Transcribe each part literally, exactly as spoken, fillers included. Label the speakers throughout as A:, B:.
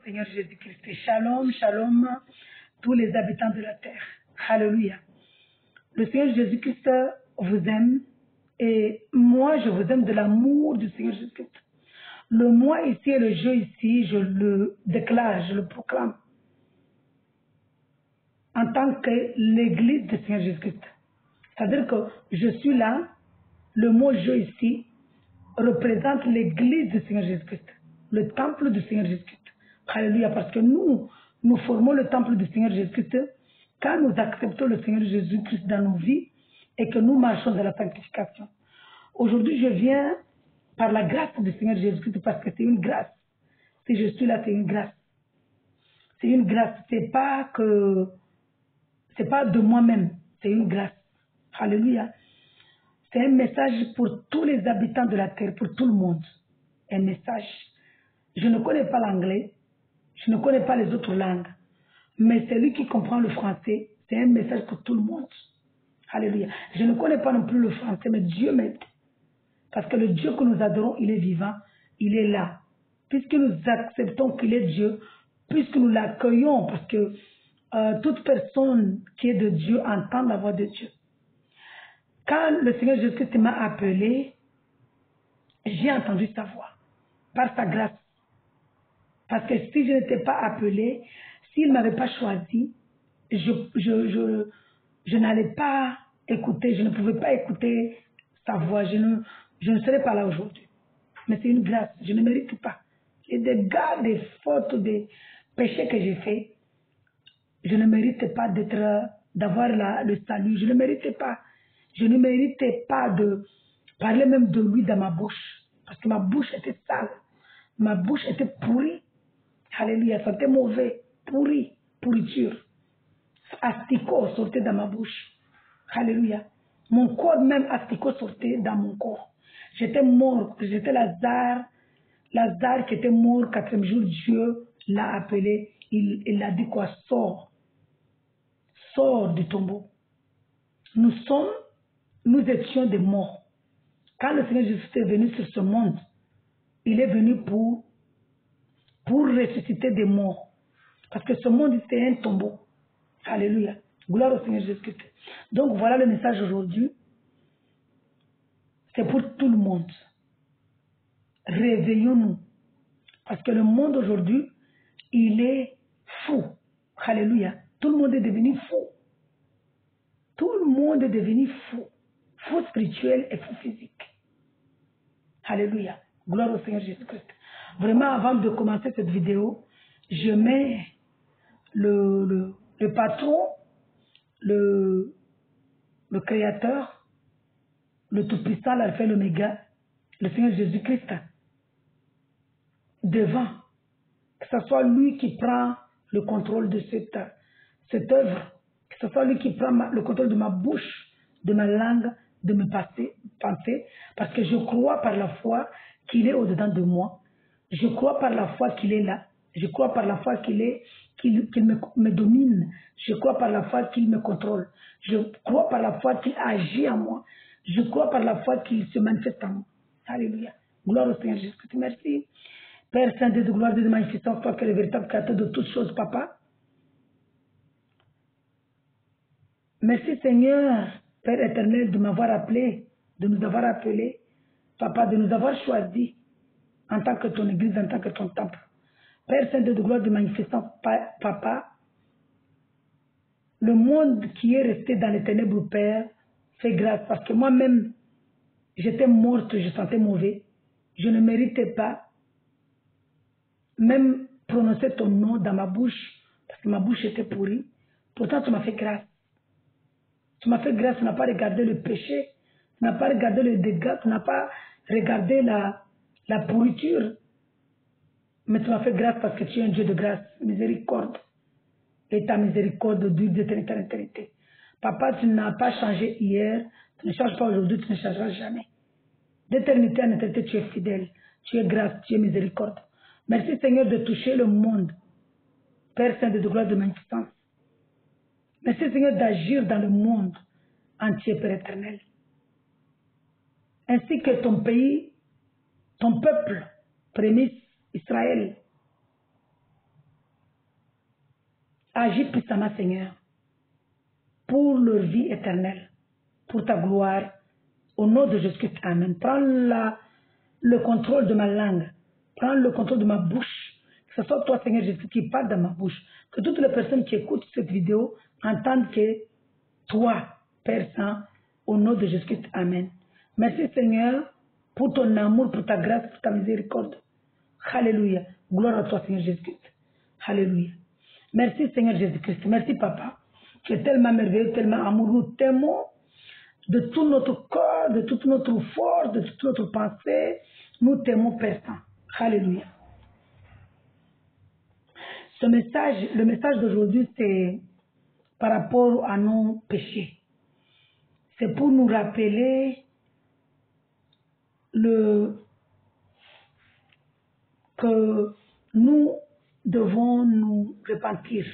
A: Seigneur Jésus-Christ. Shalom, shalom, tous les habitants de la terre. Alléluia. Le Seigneur Jésus-Christ vous aime et moi, je vous aime de l'amour du Seigneur Jésus-Christ. Le moi ici et le je ici, je le déclare, je le proclame en tant que l'église du Seigneur Jésus-Christ. C'est-à-dire que je suis là, le mot je ici représente l'église du Seigneur Jésus-Christ, le temple du Seigneur Jésus-Christ. Alléluia, parce que nous, nous formons le temple du Seigneur Jésus-Christ quand nous acceptons le Seigneur Jésus-Christ dans nos vies et que nous marchons dans la sanctification. Aujourd'hui, je viens par la grâce du Seigneur Jésus-Christ parce que c'est une grâce. Si je suis là, c'est une grâce. C'est une grâce. C'est pas que, c'est pas de moi-même, c'est une grâce. Alléluia. C'est un message pour tous les habitants de la terre, pour tout le monde. Un message. Je ne connais pas l'anglais, je ne connais pas les autres langues, mais celui qui comprend le français, c'est un message pour tout le monde. Alléluia. Je ne connais pas non plus le français, mais Dieu m'aide. Parce que le Dieu que nous adorons, il est vivant, il est là. Puisque nous acceptons qu'il est Dieu, puisque nous l'accueillons, parce que euh, toute personne qui est de Dieu entend la voix de Dieu. Quand le Seigneur Jésus-Christ m'a appelé, j'ai entendu sa voix, par sa grâce. Parce que si je n'étais pas appelé, s'il ne m'avait pas choisi, je, je, je, je n'allais pas écouter, je ne pouvais pas écouter sa voix, je ne, je ne serais pas là aujourd'hui. Mais c'est une grâce, je ne mérite pas. Et des gars, des fautes, des péchés que j'ai faits, je ne méritais pas d'être, d'avoir le salut, je ne méritais pas. Je ne méritais pas de parler même de lui dans ma bouche. Parce que ma bouche était sale. Ma bouche était pourrie. Alléluia, ça était mauvais. Pourri, pourriture. Asticot sortait dans ma bouche. Alléluia. Mon corps même asticot sortait dans mon corps. J'étais mort. J'étais Lazare. Lazare qui était mort. Quatrième jour, Dieu l'a appelé. Il, il a dit quoi? Sors. Sors du tombeau. Nous sommes Nous étions des morts. Quand le Seigneur Jésus est venu sur ce monde, il est venu pour, pour ressusciter des morts. Parce que ce monde, c'est un tombeau. Alléluia. Gloire au Seigneur Jésus-Christ. Donc voilà le message aujourd'hui. C'est pour tout le monde. Réveillons-nous. Parce que le monde aujourd'hui, il est fou. Alléluia. Tout le monde est devenu fou. Tout le monde est devenu fou. Fou spirituel et fou physique. Alléluia. Gloire au Seigneur Jésus-Christ. Vraiment, avant de commencer cette vidéo, je mets le, le, le patron, le, le créateur, le tout-puissant, l'alpha et l'oméga, le Seigneur Jésus-Christ, devant. Que ce soit lui qui prend le contrôle de cette, cette œuvre. Que ce soit lui qui prend ma, le contrôle de ma bouche, de ma langue, de mes pensées, parce que je crois par la foi qu'il est au-dedans de moi. Je crois par la foi qu'il est là. Je crois par la foi qu'il est, qu'il qu'il me, me domine. Je crois par la foi qu'il me contrôle. Je crois par la foi qu'il agit en moi. Je crois par la foi qu'il se manifeste en moi. Alléluia. Gloire au Seigneur Jésus-Christ. Merci. Père Saint, de gloire, de magnificence, toi qui es le véritable créateur de toutes choses, Papa. Merci Seigneur, Père éternel, de m'avoir appelé, de nous avoir appelés, Papa, de nous avoir choisis en tant que ton église, en tant que ton temple. Père Saint de gloire, de magnificence, Papa, le monde qui est resté dans les ténèbres, Père, fais grâce, parce que moi-même, j'étais morte, je sentais mauvais, je ne méritais pas même prononcer ton nom dans ma bouche, parce que ma bouche était pourrie. Pourtant, tu m'as fait grâce. Tu m'as fait grâce, tu n'as pas regardé le péché, tu n'as pas regardé le dégât, tu n'as pas regardé la, la pourriture. Mais tu m'as fait grâce parce que tu es un Dieu de grâce, miséricorde. Et ta miséricorde dure d'éternité en éternité. Papa, tu n'as pas changé hier, tu ne changes pas aujourd'hui, tu ne changeras jamais. D'éternité en éternité, tu es fidèle, tu es grâce, tu es miséricorde. Merci Seigneur de toucher le monde. Père Saint de gloire, de magnificence. Merci Seigneur d'agir dans le monde entier, Père éternel. Ainsi que ton pays, ton peuple, prémisse, Israël. Agis puissamment, Seigneur, pour leur vie éternelle, pour ta gloire, au nom de Jésus-Christ. Amen. Prends la, le contrôle de ma langue, prends le contrôle de ma bouche, que ce soit toi, Seigneur Jésus, qui parle dans ma bouche, que toutes les personnes qui écoutent cette vidéo entendent que toi, Père Saint, au nom de Jésus-Christ. Amen. Merci, Seigneur, pour ton amour, pour ta grâce, pour ta miséricorde. Alléluia. Gloire à toi, Seigneur Jésus-Christ. Alléluia. Merci, Seigneur Jésus-Christ. Merci, Papa. Tu es tellement merveilleux, tellement amoureux. Nous t'aimons de tout notre corps, de toute notre force, de toute notre pensée. Nous t'aimons, Père Saint. Alléluia. Ce message, le message d'aujourd'hui, c'est par rapport à nos péchés. C'est pour nous rappeler le, que nous devons nous repentir,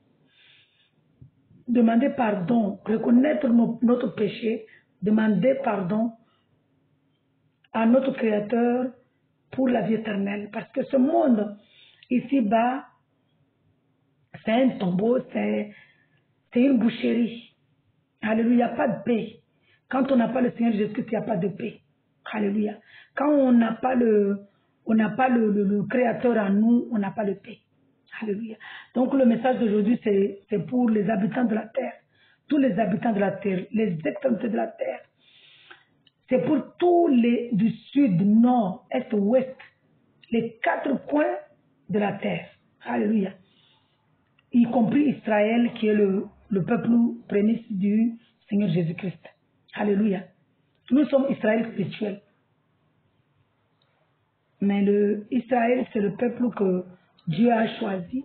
A: demander pardon, reconnaître nos, notre péché, demander pardon à notre Créateur pour la vie éternelle. Parce que ce monde, ici-bas, c'est un tombeau, c'est une boucherie. Alléluia, il n'y a pas de paix. Quand on n'a pas le Seigneur Jésus-Christ, il n'y a pas de paix. Alléluia. Quand on n'a pas le, on n'a pas le, le, le Créateur en nous, on n'a pas de paix. Alléluia. Donc le message d'aujourd'hui, c'est pour les habitants de la terre. Tous les habitants de la terre, les extrémités de la terre. C'est pour tous les du sud, nord, est, ouest, les quatre coins de la terre. Alléluia. Y compris Israël, qui est le, le peuple prémisse du Seigneur Jésus-Christ. Alléluia. Nous sommes Israël spirituel. Mais le Israël, c'est le peuple que Dieu a choisi.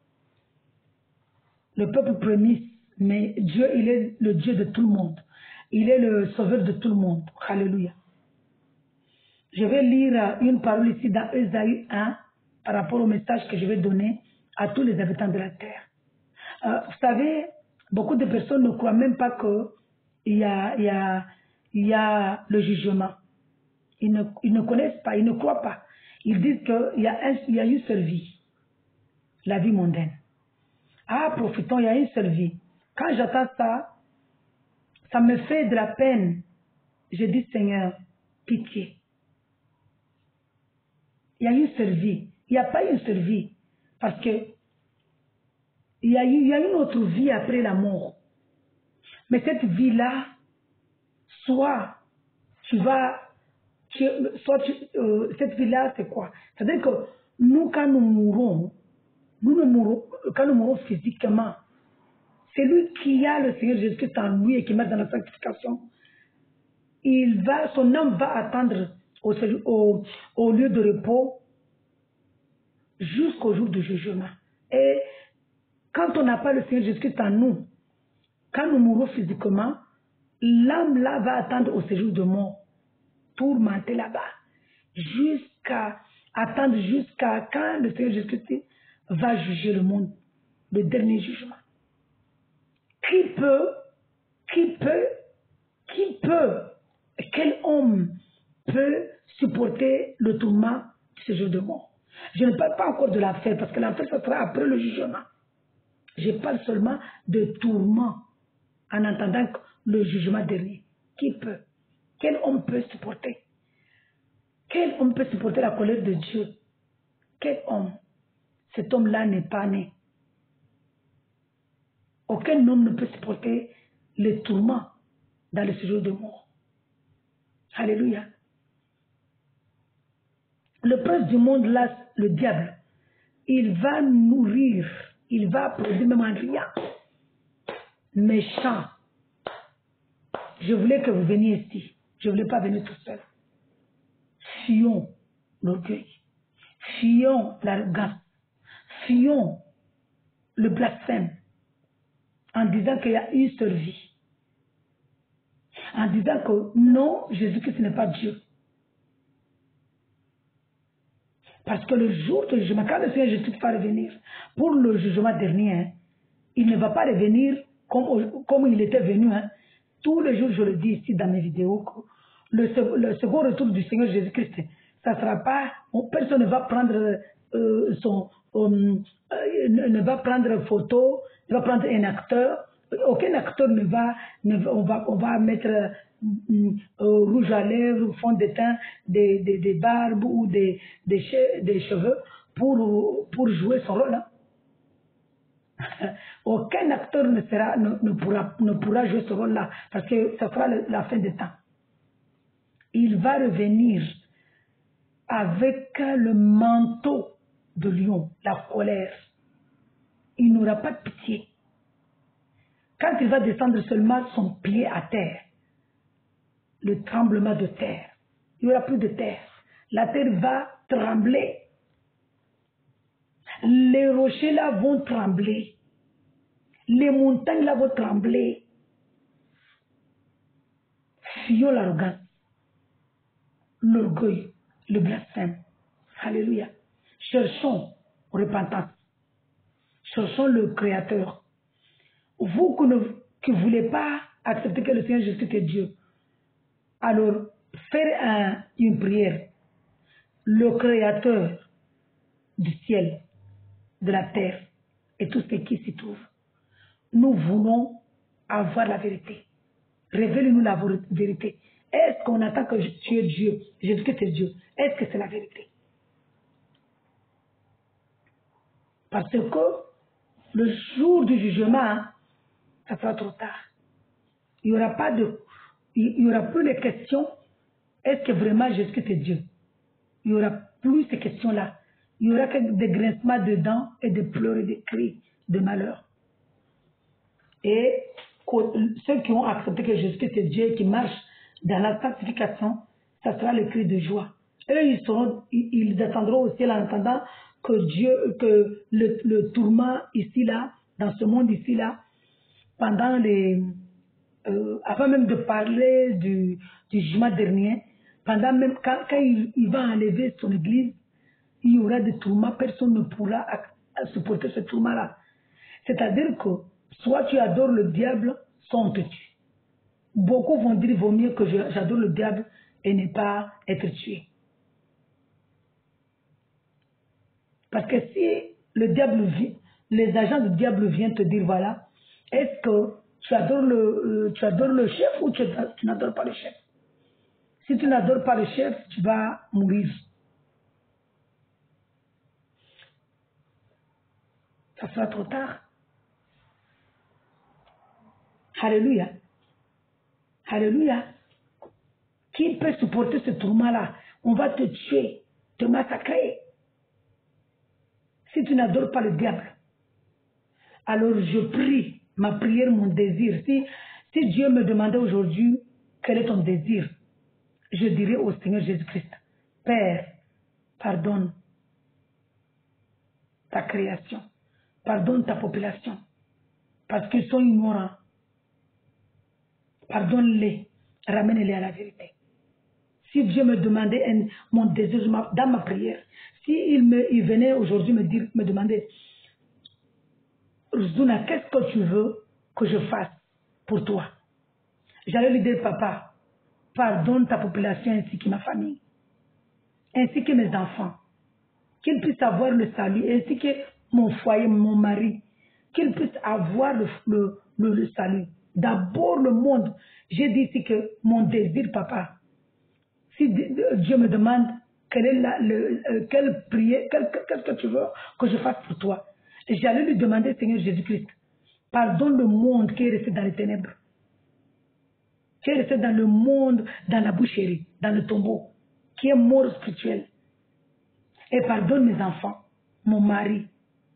A: Le peuple prémisse. Mais Dieu, il est le Dieu de tout le monde. Il est le sauveur de tout le monde. Alléluia. Je vais lire une parole ici dans Ésaïe un par rapport au message que je vais donner à tous les habitants de la terre. Euh, vous savez, beaucoup de personnes ne croient même pas qu'il y a, il y a, il y a le jugement. Ils ne, ils ne connaissent pas, ils ne croient pas. Ils disent qu'il y, y a une seule vie, la vie mondaine. Ah, profitons, il y a une seule vie. Quand j'entends ça, ça me fait de la peine. Je dis, Seigneur, pitié. Il y a une seule vie. Il n'y a pas une seule vie. Parce que il y a, il y a une autre vie après la mort. Mais cette vie-là, soit tu vas, tu, soit tu, euh, cette vie-là, c'est quoi? C'est-à-dire que nous, quand nous mourons, nous, nous mourons, quand nous mourons physiquement, c'est lui qui a le Seigneur Jésus-Christ en lui et qui met dans la sanctification. Il va, son âme va attendre au, au, au lieu de repos jusqu'au jour du jugement. Et quand on n'a pas le Seigneur Jésus-Christ en nous, quand nous mourons physiquement, l'âme là va attendre au séjour de mort, tourmenter là-bas, jusqu'à attendre jusqu'à quand le Seigneur Jésus-Christ va juger le monde, le dernier jugement. Qui peut, qui peut, qui peut, quel homme peut supporter le tourment de ce jour de mort? Je ne parle pas encore de l'enfer, parce que l'enfer, ce sera après le jugement. Je parle seulement de tourment, en entendant le jugement dernier. Qui peut? Quel homme peut supporter? Quel homme peut supporter la colère de Dieu? Quel homme? Cet homme-là n'est pas né. Aucun homme ne peut supporter les tourments dans le séjour de mort. Alléluia. Le prince du monde, là, le diable, il va nourrir, il va produire même en rien. Méchant. Je voulais que vous veniez ici. Je ne voulais pas venir tout seul. Fuyons l'orgueil. Fuyons l'arrogance. Fuyons le blasphème. En disant qu'il y a une seule vie. En disant que non, Jésus-Christ n'est pas Dieu. Parce que le jour du jugement, quand le Seigneur Jésus va revenir pour le jugement dernier, hein, il ne va pas revenir comme, comme il était venu. Hein. Tous les jours, je le dis ici dans mes vidéos, que le, le second retour du Seigneur Jésus-Christ, ça ne sera pas, personne ne va prendre euh, son, euh, euh, ne, ne va prendre photo, ne va prendre un acteur. Aucun acteur ne va, ne va, on va, on va mettre euh, euh, rouge à lèvres, fond de teint, des, des, des barbes ou des, des, che des cheveux pour, pour jouer son rôle. Hein. Aucun acteur ne, sera, ne, ne, pourra, ne pourra jouer ce rôle-là parce que ça sera le, la fin des temps. Il va revenir avec le manteau de lion, la colère. Il n'aura pas de pitié. Quand il va descendre seulement son pied à terre, le tremblement de terre, il n'y aura plus de terre. La terre va trembler. Les rochers là vont trembler. Les montagnes là vont trembler. Fuyons l'arrogance, l'orgueil, le blasphème. Alléluia. Cherchons repentance. Cherchons le Créateur. Vous qui ne voulez pas accepter que le Seigneur Jésus est Dieu, alors faire un, une prière. Le Créateur du ciel, de la terre et tout ce qui s'y trouve. Nous voulons avoir la vérité. Révèle-nous la vérité. Est-ce qu'on attend que tu es Dieu, Jésus que tu es Dieu? Est-ce que c'est la vérité? Parce que le jour du jugement, ça sera trop tard. Il n'y aura pas de, il n'y aura plus les questions. Est-ce que vraiment Jésus est Dieu? Il n'y aura plus ces questions-là. Il n'y aura que des grincements de dents et des pleurs et des cris de malheur. Et ceux qui ont accepté que Jésus est Dieu et qui marchent dans la sanctification, ça sera le cri de joie. Eux, ils, seront, ils attendront au ciel en attendant que Dieu, que le, le tourment ici-là, dans ce monde ici-là, pendant les, euh, avant même de parler du, du jugement dernier, pendant même quand, quand il, il va enlever son église, il y aura des tourments, personne ne pourra supporter ce tourment-là. C'est-à-dire que soit tu adores le diable, soit on te tue. Beaucoup vont dire qu'il vaut mieux que j'adore le diable et ne pas être tué. Parce que si le diable vient, les agents du diable viennent te dire, voilà, est-ce que tu adores le, euh, tu adores le chef ou tu, tu n'adores pas le chef? Si tu n'adores pas le chef, tu vas mourir. Ça sera trop tard. Alléluia. Alléluia. Qui peut supporter ce tourment-là? On va te tuer, te massacrer. Si tu n'adores pas le diable. Alors je prie, ma prière, mon désir. Si, si Dieu me demandait aujourd'hui quel est ton désir, je dirais au Seigneur Jésus-Christ, Père, pardonne ta création, pardonne ta population, parce qu'ils sont ignorants. Pardonne-les, ramène-les à la vérité. Si Dieu me demandait un, mon désir dans ma prière, s'il si me, il venait aujourd'hui me dire, me demander, Zuna, qu'est-ce que tu veux que je fasse pour toi? J'allais lui dire, papa, pardonne ta population ainsi que ma famille, ainsi que mes enfants, qu'ils puissent avoir le salut, ainsi que mon foyer, mon mari, qu'ils puissent avoir le, le, le, le salut. D'abord le monde. J'ai dit ici que mon désir, papa, si Dieu me demande quelle est la, le, euh, quelle prière, qu'est-ce que tu veux que je fasse pour toi, j'allais lui demander, Seigneur Jésus-Christ, pardonne le monde qui est resté dans les ténèbres, qui est resté dans le monde, dans la boucherie, dans le tombeau, qui est mort spirituel. Et pardonne mes enfants, mon mari,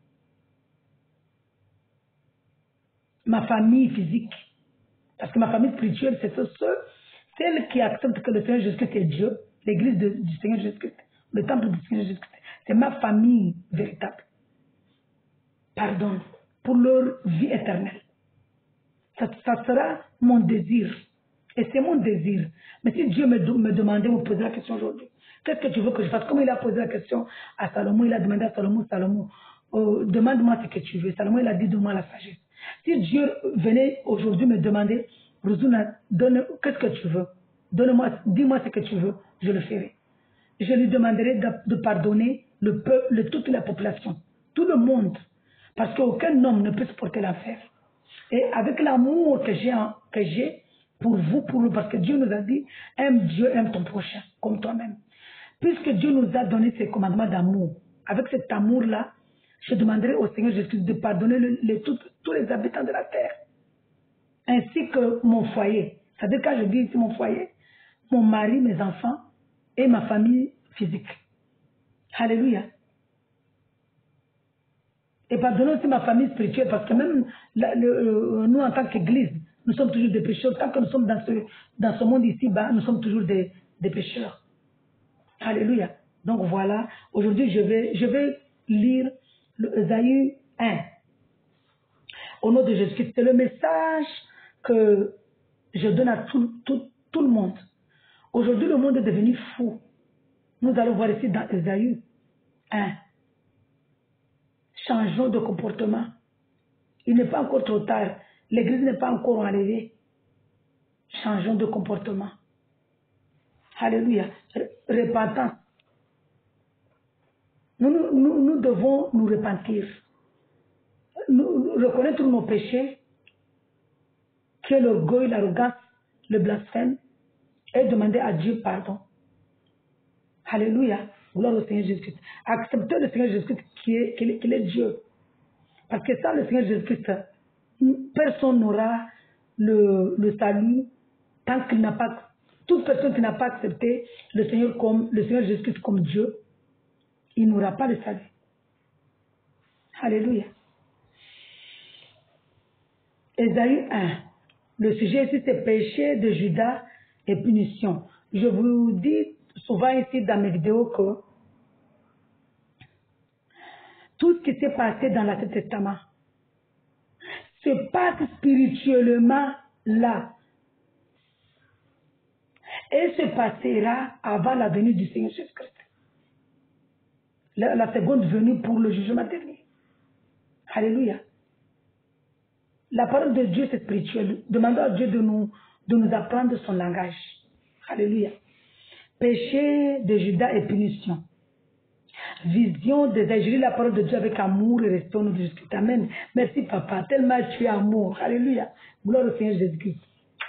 A: ma famille physique. Parce que ma famille spirituelle, c'est ceux, celle qui accepte que le Seigneur Jésus-Christ est Dieu, l'église du Seigneur Jésus-Christ, le temple du Seigneur Jésus-Christ. C'est ma famille véritable. Pardonne pour leur vie éternelle. Ça, ça sera mon désir. Et c'est mon désir. Mais si Dieu me, me demandait, me poser la question aujourd'hui, qu'est-ce que tu veux que je fasse? Comme il a posé la question à Salomon, il a demandé à Salomon, Salomon, oh, demande-moi ce que tu veux. Salomon, il a dit, donne-moi la sagesse. Si Dieu venait aujourd'hui me demander, Rosuna, donne, qu'est-ce que tu veux? Donne-moi, dis-moi ce que tu veux, je le ferai. Je lui demanderai de, de pardonner le peuple, toute la population, tout le monde, Parce qu'aucun homme ne peut supporter l'enfer. Et avec l'amour que j'ai que j'ai pour vous, pour nous, parce que Dieu nous a dit, aime Dieu, aime ton prochain, comme toi-même. Puisque Dieu nous a donné ses commandements d'amour, avec cet amour-là, je demanderai au Seigneur Jésus de pardonner le, le, tous, tous les habitants de la terre, ainsi que mon foyer. C'est-à-dire quand je dis ici mon foyer, mon mari, mes enfants et ma famille physique. Alléluia. Et pardonner aussi ma famille spirituelle, parce que même la, le, euh, nous en tant qu'Église, nous sommes toujours des pécheurs. Tant que nous sommes dans ce, dans ce monde ici-bas, nous sommes toujours des, des pécheurs. Alléluia. Donc voilà, aujourd'hui je vais, je vais lire le Ésaïe un. Au nom de Jésus-Christ, c'est le message que je donne à tout, tout, tout le monde. Aujourd'hui, le monde est devenu fou. Nous allons voir ici dans Ésaïe un. Changeons de comportement. Il n'est pas encore trop tard. L'église n'est pas encore enlevée. Changeons de comportement. Alléluia. Repentance. Nous, nous, nous devons nous repentir. Nous, reconnaître nos péchés, qui est l'orgueil, l'arrogance, le blasphème, et demander à Dieu pardon. Alléluia. Gloire au Seigneur Jésus-Christ. Accepter le Seigneur Jésus-Christ qui est, qui est, qui est Dieu. Parce que sans le Seigneur Jésus-Christ, personne n'aura le, le salut tant qu'il n'a pas, toute personne qui n'a pas accepté le Seigneur comme, le Seigneur Jésus-Christ comme Dieu, il n'aura pas le salut. Alléluia. Ésaïe un. Le sujet ici, c'est péché de Judas et punition. Je vous dis souvent ici dans mes vidéos que tout ce qui s'est passé dans l'Ancien Testament se passe spirituellement là. Et se passera avant la venue du Seigneur Jésus-Christ. La, la seconde venue pour le jugement dernier. Alléluia. La parole de Dieu, c'est spirituel. Demandons à Dieu de nous, de nous apprendre son langage. Alléluia. Péché de Judas et punition. Vision des je lis la parole de Dieu avec amour et respect au nom de Jésus-Christ. Amen. Merci papa, tellement tu es amour. Alléluia. Gloire au Seigneur Jésus-Christ.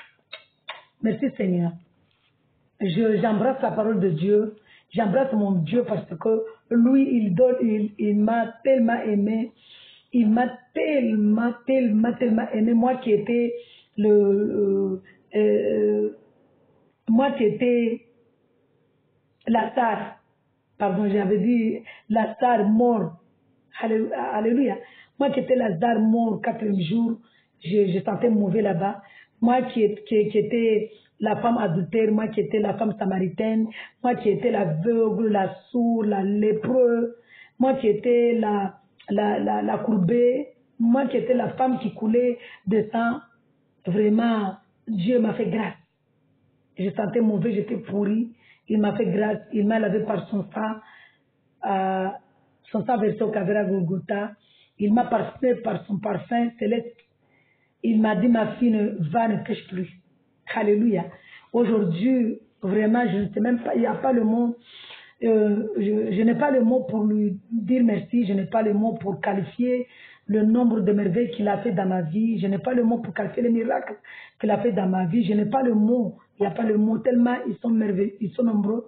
A: Merci Seigneur. J'embrasse la parole de Dieu. J'embrasse mon Dieu parce que lui, il donne, il, il m'a tellement aimé. Il m'a tellement, tellement, tellement aimé. Moi qui étais le, euh, euh, moi qui étais Lazare. Pardon, j'avais dit Lazare mort. Alléluia. Moi qui étais Lazare mort, quatrième jour, je, je sentais mauvais là-bas. Moi qui, qui, qui étais la femme adultère, moi qui étais la femme samaritaine, moi qui étais l'aveugle, la sourde, la lépreux, moi qui étais la, la, la, la courbée, moi qui étais la femme qui coulait de sang. Vraiment, Dieu m'a fait grâce. Je sentais mauvais, j'étais pourri. Il m'a fait grâce, il m'a lavé par son sang, euh, son sang versé au Calvaire à Golgotha. Il m'a parfumé par son parfum céleste. Il m'a dit, ma fille, ne va, ne pêche plus. Alléluia. Aujourd'hui, vraiment, je ne sais même pas, il n'y a pas le mot, euh, je, je n'ai pas le mot pour lui dire merci, je n'ai pas le mot pour qualifier le nombre de merveilles qu'il a fait dans ma vie, je n'ai pas le mot pour qualifier les miracles qu'il a fait dans ma vie, je n'ai pas le mot, il n'y a pas le mot, tellement ils sont merveilleux, ils sont nombreux,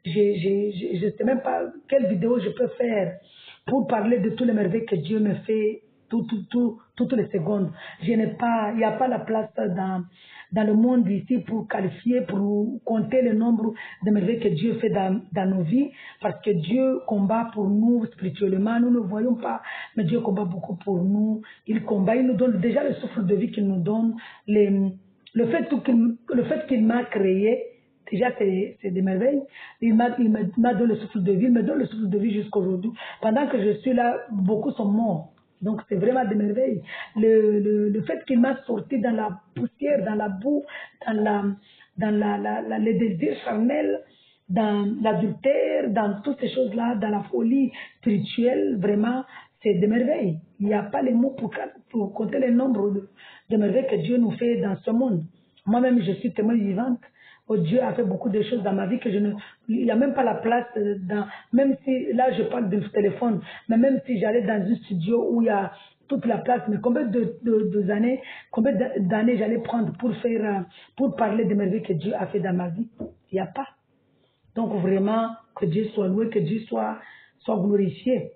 A: je ne sais même pas quelle vidéo je peux faire pour parler de tous les merveilles que Dieu me fait tout, tout, tout, toutes les secondes. Je n'ai pas, il n'y a pas la place dans, dans le monde ici pour qualifier, pour compter le nombre de merveilles que Dieu fait dans, dans nos vies, parce que Dieu combat pour nous spirituellement, nous ne voyons pas, mais Dieu combat beaucoup pour nous, il combat, il nous donne déjà le souffle de vie qu'il nous donne, les, le fait qu'il le fait qu'il m'a créé, déjà c'est des merveilles, il m'a donné le souffle de vie, il me donne le souffle de vie jusqu'à aujourd'hui. Pendant que je suis là, beaucoup sont morts. Donc c'est vraiment des merveilles. Le, le, le fait qu'il m'a sorti dans la poussière, dans la boue, dans, la, dans la, la, la, les désirs charnels, dans l'adultère, dans toutes ces choses-là, dans la folie spirituelle, vraiment, c'est des merveilles. Il n'y a pas les mots pour, pour compter le nombre de, de merveilles que Dieu nous fait dans ce monde. Moi-même, je suis témoin vivante. Oh, Dieu a fait beaucoup de choses dans ma vie que je ne... Il n'y a même pas la place dans... Même si, là, je parle du téléphone, mais même si j'allais dans un studio où il y a, toute la place, mais combien de, de, de années, combien d'années j'allais prendre pour faire, pour parler des merveilles que Dieu a fait dans ma vie? Il n'y a pas. Donc vraiment, que Dieu soit loué, que Dieu soit, soit glorifié.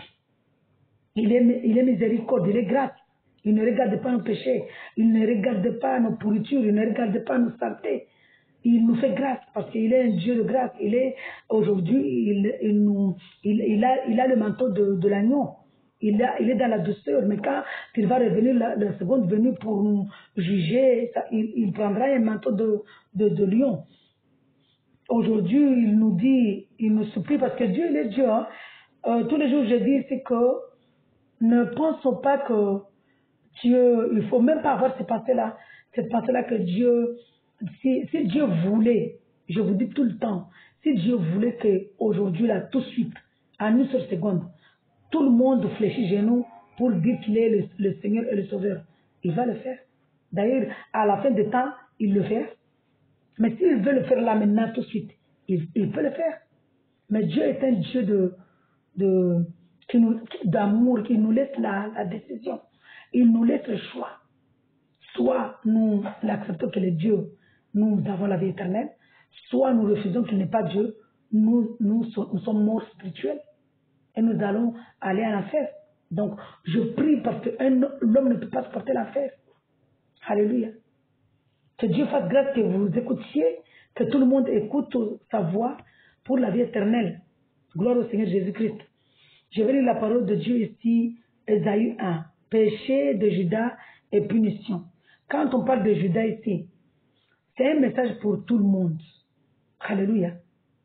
A: Il est, il est miséricorde, il est grâce. Il ne regarde pas nos péchés, il ne regarde pas nos pourritures, il ne regarde pas nos saletés. Il nous fait grâce parce qu'il est un Dieu de grâce. Il est aujourd'hui, il, il, nous, il, il, a, il a le manteau de, de l'agneau. Il, il est dans la douceur. Mais quand il va revenir, la, la seconde venue pour nous juger, ça, il, il prendra un manteau de, de, de lion. Aujourd'hui, il nous dit, il nous supplie parce que Dieu, il est Dieu. Hein. Euh, tous les jours, je dis, c'est que ne pensons pas que Dieu, il ne faut même pas avoir cette pensée-là. Cette pensée-là que Dieu, si, si Dieu voulait, je vous dis tout le temps, si Dieu voulait qu'aujourd'hui, là, tout de suite, en une seule seconde, tout le monde fléchit genoux pour dire qu'il est le, le Seigneur et le Sauveur, il va le faire. D'ailleurs, à la fin des temps, il le fait. Mais s'il veut le faire là maintenant, tout de suite, il, il peut le faire. Mais Dieu est un Dieu de, de, qui nous, d'amour, qui nous laisse la, la décision. Il nous laisse le choix. Soit nous l'acceptons qu'il est Dieu, nous avons la vie éternelle, soit nous refusons qu'il n'est pas Dieu, nous, nous, nous sommes morts spirituels et nous allons aller en enfer. Donc, je prie parce que l'homme ne peut pas supporter l'enfer. Alléluia. Que Dieu fasse grâce que vous écoutiez, que tout le monde écoute sa voix pour la vie éternelle. Gloire au Seigneur Jésus-Christ. Je vais lire la parole de Dieu ici, Ésaïe un. Péché de Judas et punition. Quand on parle de Judas ici, c'est un message pour tout le monde. Alléluia.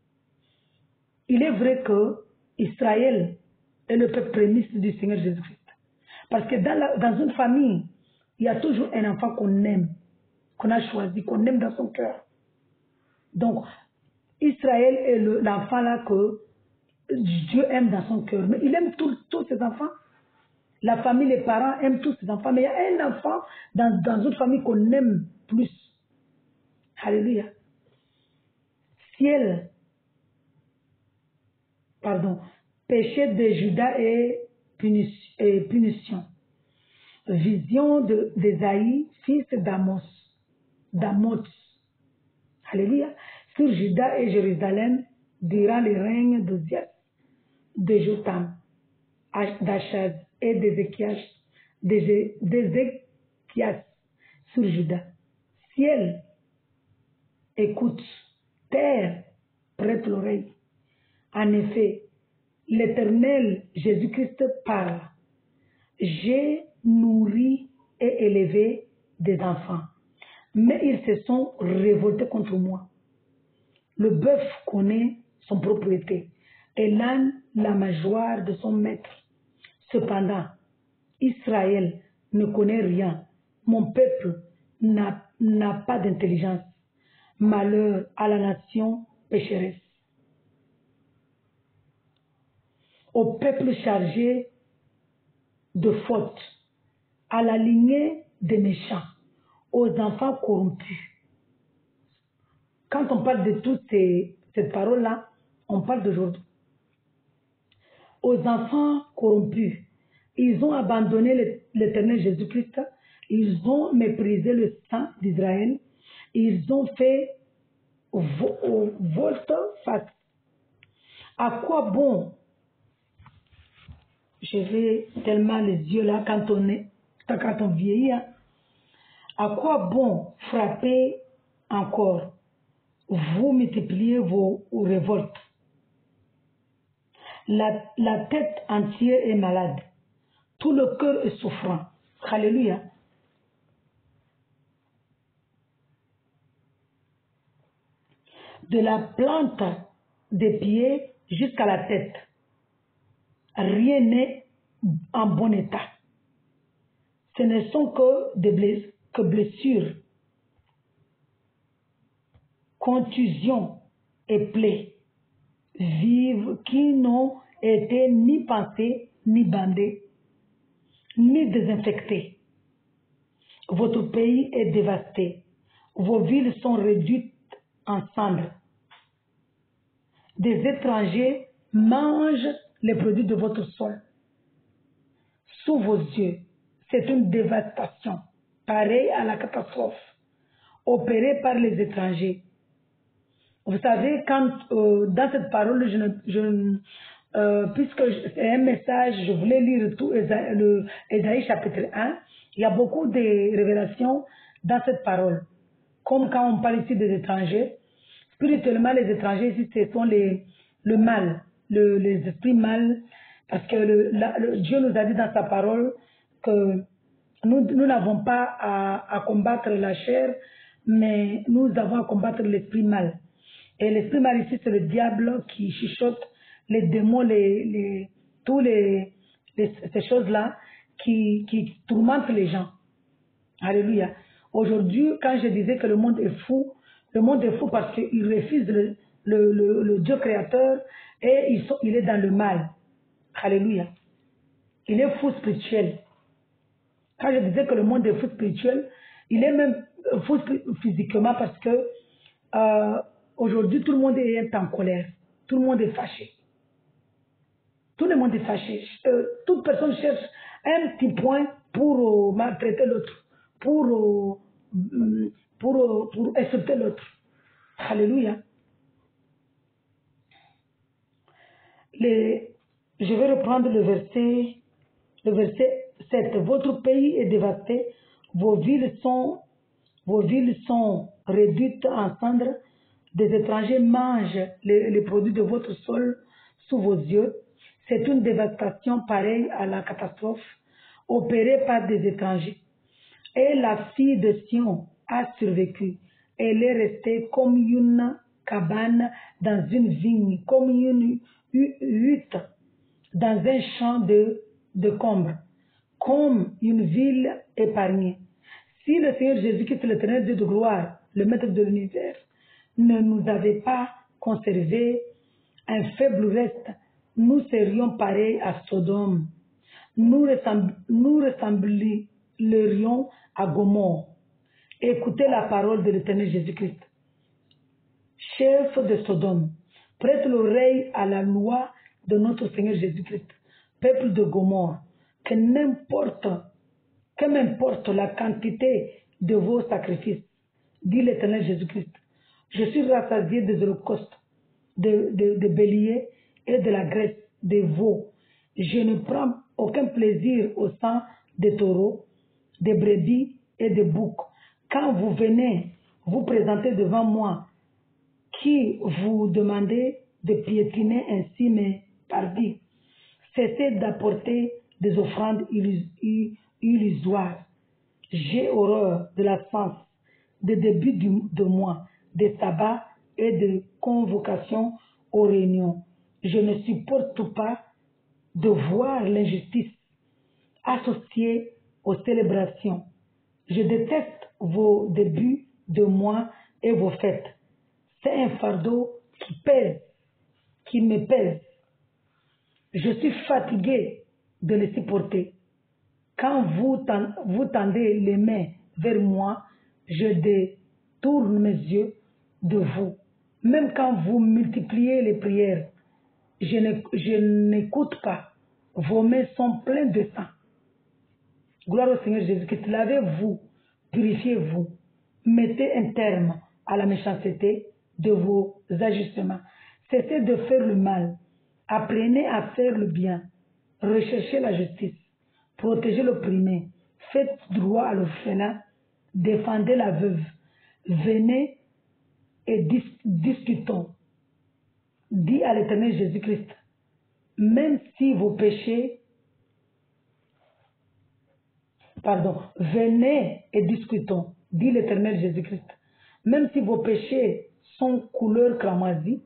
A: Il est vrai que Israël est le peuple prémisse du Seigneur Jésus-Christ. Parce que dans, la, dans une famille, il y a toujours un enfant qu'on aime, qu'on a choisi, qu'on aime dans son cœur. Donc, Israël est l'enfant là que Dieu aime dans son cœur. Mais il aime tous ses enfants. La famille, les parents aiment tous ses enfants. Mais il y a un enfant dans, dans une famille qu'on aime plus. Alléluia. Ciel, pardon, péché de Judas et punition. Vision d'Ésaïe, fils d'Amos, d'Amos. Alléluia. Sur Judas et Jérusalem, durant le règne d'Ozias, de Jotam, d'Achaz et d'Ézéchias, d'Ézéchias sur Judas. Ciel, écoute, terre, prête l'oreille. En effet, l'Éternel Jésus-Christ parle. J'ai nourri et élevé des enfants, mais ils se sont révoltés contre moi. Le bœuf connaît son propriété et l'âne la mangeoire de son maître. Cependant, Israël ne connaît rien. Mon peuple n'a pas d'intelligence. Malheur à la nation pécheresse. Au peuple chargé de fautes, à la lignée des méchants, aux enfants corrompus. Quand on parle de toutes ces, ces paroles-là, on parle d'aujourd'hui. Aux enfants corrompus, ils ont abandonné l'Éternel Jésus-Christ, ils ont méprisé le sang d'Israël, ils ont fait volte-face. À quoi bon? Je vais tellement les yeux là quand on est, quand on vieillit. Hein? À quoi bon frapper encore? Vous multipliez vos révoltes. La, la tête entière est malade. Tout le cœur est souffrant. Alléluia. De la plante des pieds jusqu'à la tête, rien n'est en bon état. Ce ne sont que des blessures, que blessures, contusions et plaies vives qui n'ont été ni pensées, ni bandées, ni désinfectées. Votre pays est dévasté. Vos villes sont réduites en cendres. Des étrangers mangent les produits de votre sol. sous vos yeux. C'est une dévastation, pareille à la catastrophe, opérée par les étrangers. Vous savez, quand euh, dans cette parole, je, ne, je, euh, puisque c'est un message, je voulais lire tout Ésaïe, le Ésaïe chapitre un, il y a beaucoup de révélations dans cette parole. Comme quand on parle ici des étrangers, spirituellement, les étrangers ici, ce sont les, le mal, le, les esprits mal, parce que le, la, le, Dieu nous a dit dans sa parole que nous n'avons pas à, à combattre la chair, mais nous avons à combattre l'esprit mal. Et l'esprit mal ici, c'est le diable qui chuchote, les démons, les, les, tous les, les ces choses-là qui, qui tourmentent les gens. Alléluia. Aujourd'hui, quand je disais que le monde est fou, le monde est fou parce qu'il refuse le, le, le, le Dieu créateur et il, il est dans le mal. Alléluia. Il est fou spirituel. Quand je disais que le monde est fou spirituel, il est même fou physiquement parce que euh, aujourd'hui, tout le monde est en colère. Tout le monde est fâché. Tout le monde est fâché. Euh, toute personne cherche un petit point pour euh, maltraiter l'autre, pour, euh, pour, euh, pour insulter l'autre. Alléluia. Les, je vais reprendre le verset, le verset sept. Votre pays est dévasté, vos villes sont, vos villes sont réduites en cendres, des étrangers mangent les, les produits de votre sol sous vos yeux. C'est une dévastation pareille à la catastrophe opérée par des étrangers. Et la fille de Sion a survécu. Elle est restée comme une cabane dans une vigne, comme une hutte dans un champ de, de combre, comme une ville épargnée. Si le Seigneur Jésus-Christ, l'éternel Dieu de gloire, le maître de l'univers, ne nous avait pas conservé un faible reste, nous serions pareils à Sodome. Nous, ressemb nous ressemblerions à Gomorrhe. Écoutez la parole de l'éternel Jésus-Christ. Chef de Sodome, prête l'oreille à la loi de notre Seigneur Jésus-Christ. Peuple de Gomorrhe, que n'importe, que m'importe la quantité de vos sacrifices, dit l'éternel Jésus-Christ. Je suis rassasié des holocaustes, de, de, de béliers et de la graisse des veaux. Je ne prends aucun plaisir au sang des taureaux, des brebis et des boucs. Quand vous venez vous présenter devant moi, qui vous demandez de piétiner ainsi mes parvis, cessez d'apporter des offrandes illusoires. J'ai horreur de la sens, des débuts du, de mois, des sabbats et de convocations aux réunions. Je ne supporte pas de voir l'injustice associée aux célébrations. Je déteste vos débuts de mois et vos fêtes. C'est un fardeau qui pèse, qui me pèse. Je suis fatigué de les supporter. Quand vous, tend, vous tendez les mains vers moi, je détourne mes yeux de vous. Même quand vous multipliez les prières, je n'écoute pas. Vos mains sont pleines de sang. Gloire au Seigneur Jésus-Christ. Lavez-vous, purifiez-vous. Mettez un terme à la méchanceté de vos ajustements. Cessez de faire le mal. Apprenez à faire le bien. Recherchez la justice. Protégez l'opprimé. Faites droit à l'orphelin. Défendez la veuve. Venez et dis discutons. Dit à l'Éternel Jésus-Christ, même si vos péchés, pardon, venez et discutons, dit l'Éternel Jésus-Christ, même si vos péchés sont couleur cramoisie,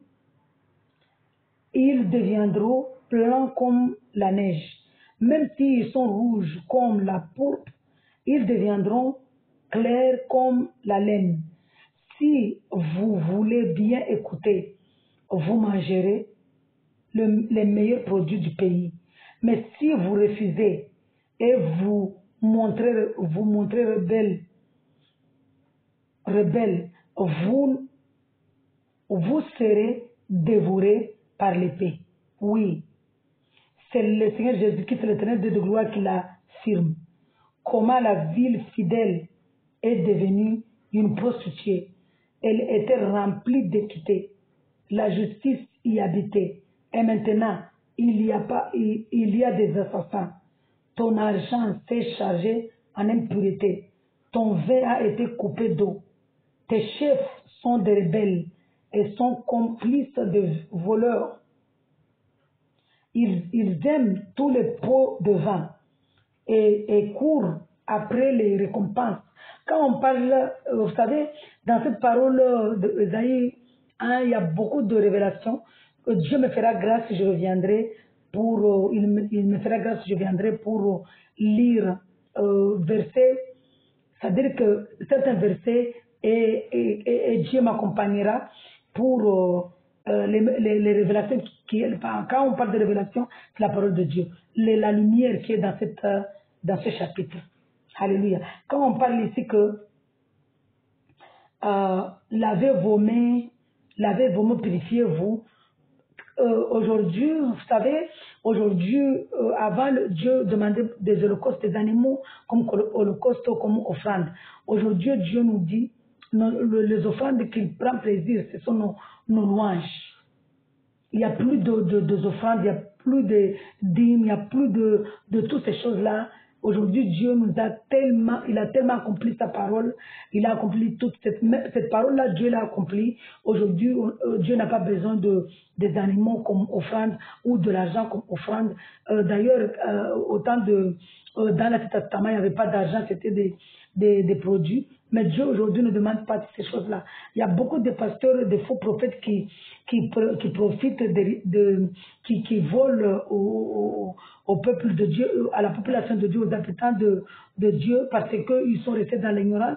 A: ils deviendront blancs comme la neige. Même s'ils sont rouges comme la pourpre, ils deviendront clairs comme la laine. Si vous voulez bien écouter, vous mangerez le, les meilleurs produits du pays. Mais si vous refusez et vous montrez, vous montrez rebelle, rebelle, vous, vous serez dévorés par l'épée. Oui, c'est le Seigneur Jésus-Christ, l'Éternel Dieu de gloire, qui l'affirme. Comment la ville fidèle est devenue une prostituée. Elle était remplie d'équité. La justice y habitait. Et maintenant, il y a, pas, il, il y a des assassins. Ton argent s'est chargé en impureté. Ton vin a été coupé d'eau. Tes chefs sont des rebelles et sont complices de voleurs. Ils, ils aiment tous les pots de vin et, et courent après les récompenses. Quand on parle, vous savez, dans cette parole d'Ésaïe, hein, il y a beaucoup de révélations. Que Dieu me fera grâce si je reviendrai pour, il me, il me fera grâce si je viendrai pour lire euh, versets. C'est-à-dire que certains versets et, et, et, et Dieu m'accompagnera pour euh, euh, les, les, les révélations. Qui, quand on parle de révélation, c'est la parole de Dieu. Les, la lumière qui est dans, cette, dans ce chapitre. Alléluia. Quand on parle ici que euh, lavez vos mains, lavez vos mains, purifiez-vous. Euh, aujourd'hui, vous savez, aujourd'hui, euh, avant, le, Dieu demandait des holocaustes, des animaux comme holocauste, comme offrande. Aujourd'hui, Dieu nous dit, nos, le, les offrandes qu'il prend plaisir, ce sont nos, nos louanges. Il n'y a plus de, de, de offrandes, il n'y a plus de dîmes, il n'y a plus de, de toutes ces choses-là. Aujourd'hui, Dieu nous a tellement, il a tellement accompli sa parole, il a accompli toute cette, cette parole-là, Dieu l'a accompli. Aujourd'hui, Dieu n'a pas besoin de, des animaux comme offrande ou de l'argent comme offrande. Euh, D'ailleurs, euh, autant de, euh, dans l'Ancien Testament, il n'y avait pas d'argent, c'était des, des, des produits. Mais Dieu aujourd'hui ne demande pas ces choses-là. Il y a beaucoup de pasteurs, de faux prophètes qui, qui, qui profitent, de, de, qui, qui volent au, au, au peuple de Dieu, à la population de Dieu, aux habitants de, de Dieu, parce qu'ils sont restés dans l'ignorance.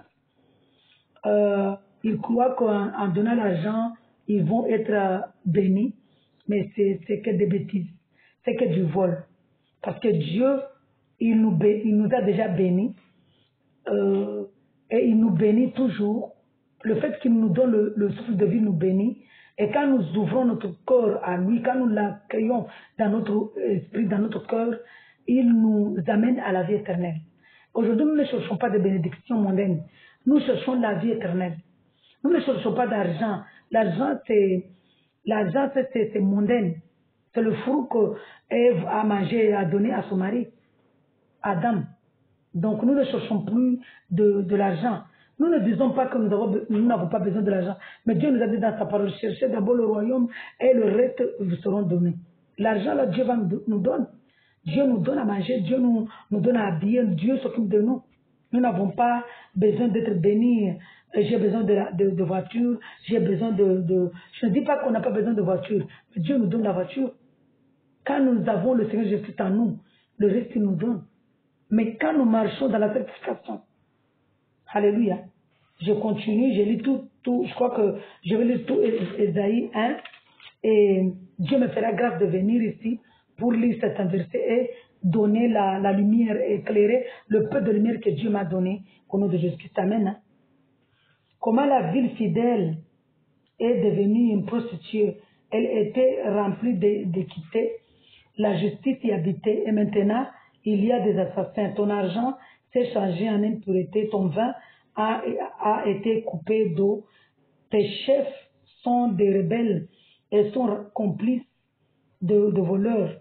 A: Euh, ils croient qu'en en donnant l'argent, ils vont être bénis, mais c'est que des bêtises, c'est que du vol. Parce que Dieu, il nous, il nous a déjà bénis. Euh, et il nous bénit toujours. Le fait qu'il nous donne le, le souffle de vie nous bénit. Et quand nous ouvrons notre corps à lui, quand nous l'accueillons dans notre esprit, dans notre cœur, il nous amène à la vie éternelle. Aujourd'hui, nous ne cherchons pas de bénédictions mondaines. Nous cherchons la vie éternelle. Nous ne cherchons pas d'argent. L'argent, c'est l'argent, c'est mondaine. C'est le fruit qu'Ève a mangé et a donné à son mari, Adam. Donc nous ne cherchons plus de, de l'argent. Nous ne disons pas que nous n'avons pas besoin de l'argent. Mais Dieu nous a dit dans sa parole, cherchez d'abord le royaume et le reste vous seront donnés. L'argent, là, Dieu va nous, nous donne. Dieu nous donne à manger, Dieu nous, nous donne à habiller, Dieu s'occupe de nous. Nous n'avons pas besoin d'être bénis. J'ai besoin de, de, de voiture, j'ai besoin de, de... Je ne dis pas qu'on n'a pas besoin de voiture, mais Dieu nous donne la voiture. Quand nous avons le Seigneur Jésus en nous, le reste il nous donne. Mais quand nous marchons dans la sanctification, alléluia, je continue, je lis tout, tout, je crois que je vais lire tout Ésaïe un, et Dieu me fera grâce de venir ici pour lire cet verset et donner la, la lumière, éclairer le peu de lumière que Dieu m'a donné au nom de Jésus-Christ. Amen. Hein? Comment la ville fidèle est devenue une prostituée. Elle était remplie d'équité, la justice y habitait, et maintenant, il y a des assassins. Ton argent s'est changé en impureté, ton vin a, a été coupé d'eau. Tes chefs sont des rebelles et sont complices de, de voleurs.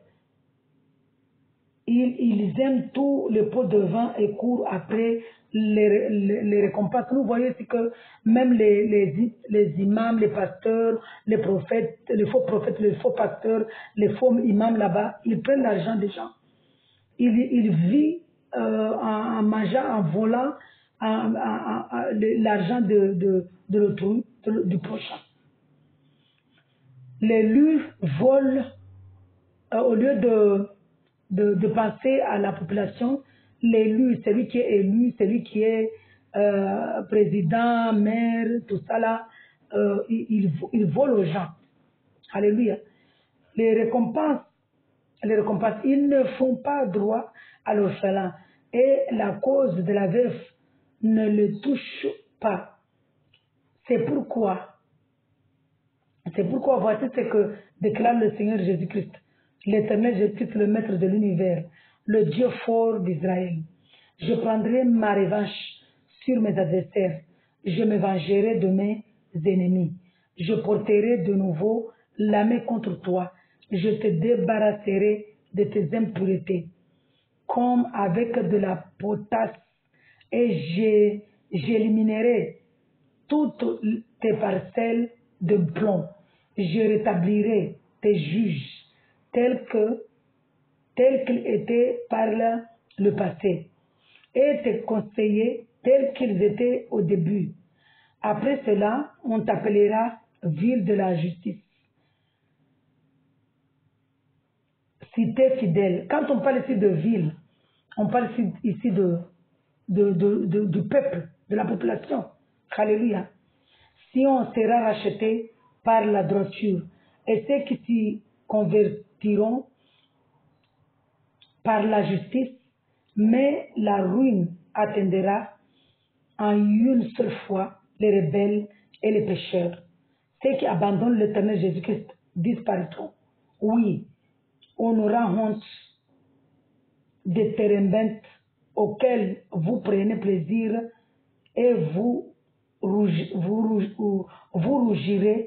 A: Ils, ils aiment tous les pots de vin et courent après les, les, les récompenses. Nous voyons ici que même les, les, les imams, les pasteurs, les prophètes, les faux prophètes, les faux pasteurs, les faux imams là-bas, ils prennent l'argent des gens. Il, il vit euh, en, en mangeant, en volant l'argent de, de, de l'autrui, du prochain. L'élu vole euh, au lieu de, de, de penser à la population. L'élu, celui qui est élu, celui qui est euh, président, maire, tout ça là, euh, il, il, il vole aux gens. Alléluia. Les récompenses, les récompenses, ils ne font pas droit à l'orphelin et la cause de la veuve ne le touche pas. C'est pourquoi, c'est pourquoi voici ce que déclare le Seigneur Jésus-Christ. l'Éternel Jésus-Christ, le Maître de l'univers, le Dieu fort d'Israël. Je prendrai ma revanche sur mes adversaires. Je me vengerai de mes ennemis. Je porterai de nouveau la main contre toi. Je te débarrasserai de tes impuretés, comme avec de la potasse, et j'éliminerai toutes tes parcelles de plomb. Je rétablirai tes juges tels que tels qu'ils étaient par le passé, et tes conseillers tels qu'ils étaient au début. Après cela, on t'appellera ville de la justice, cité fidèle. Quand on parle ici de ville, on parle ici de, de, de, de, du peuple, de la population. Alléluia. Si on sera racheté par la droiture, et ceux qui s'y convertiront par la justice, mais la ruine atteindra en une seule fois les rebelles et les pécheurs. Ceux qui abandonnent l'Éternel Jésus-Christ disparaîtront. Oui, on aura honte des térébentes auxquels vous prenez plaisir, et vous, rougi, vous, vous, vous rougirez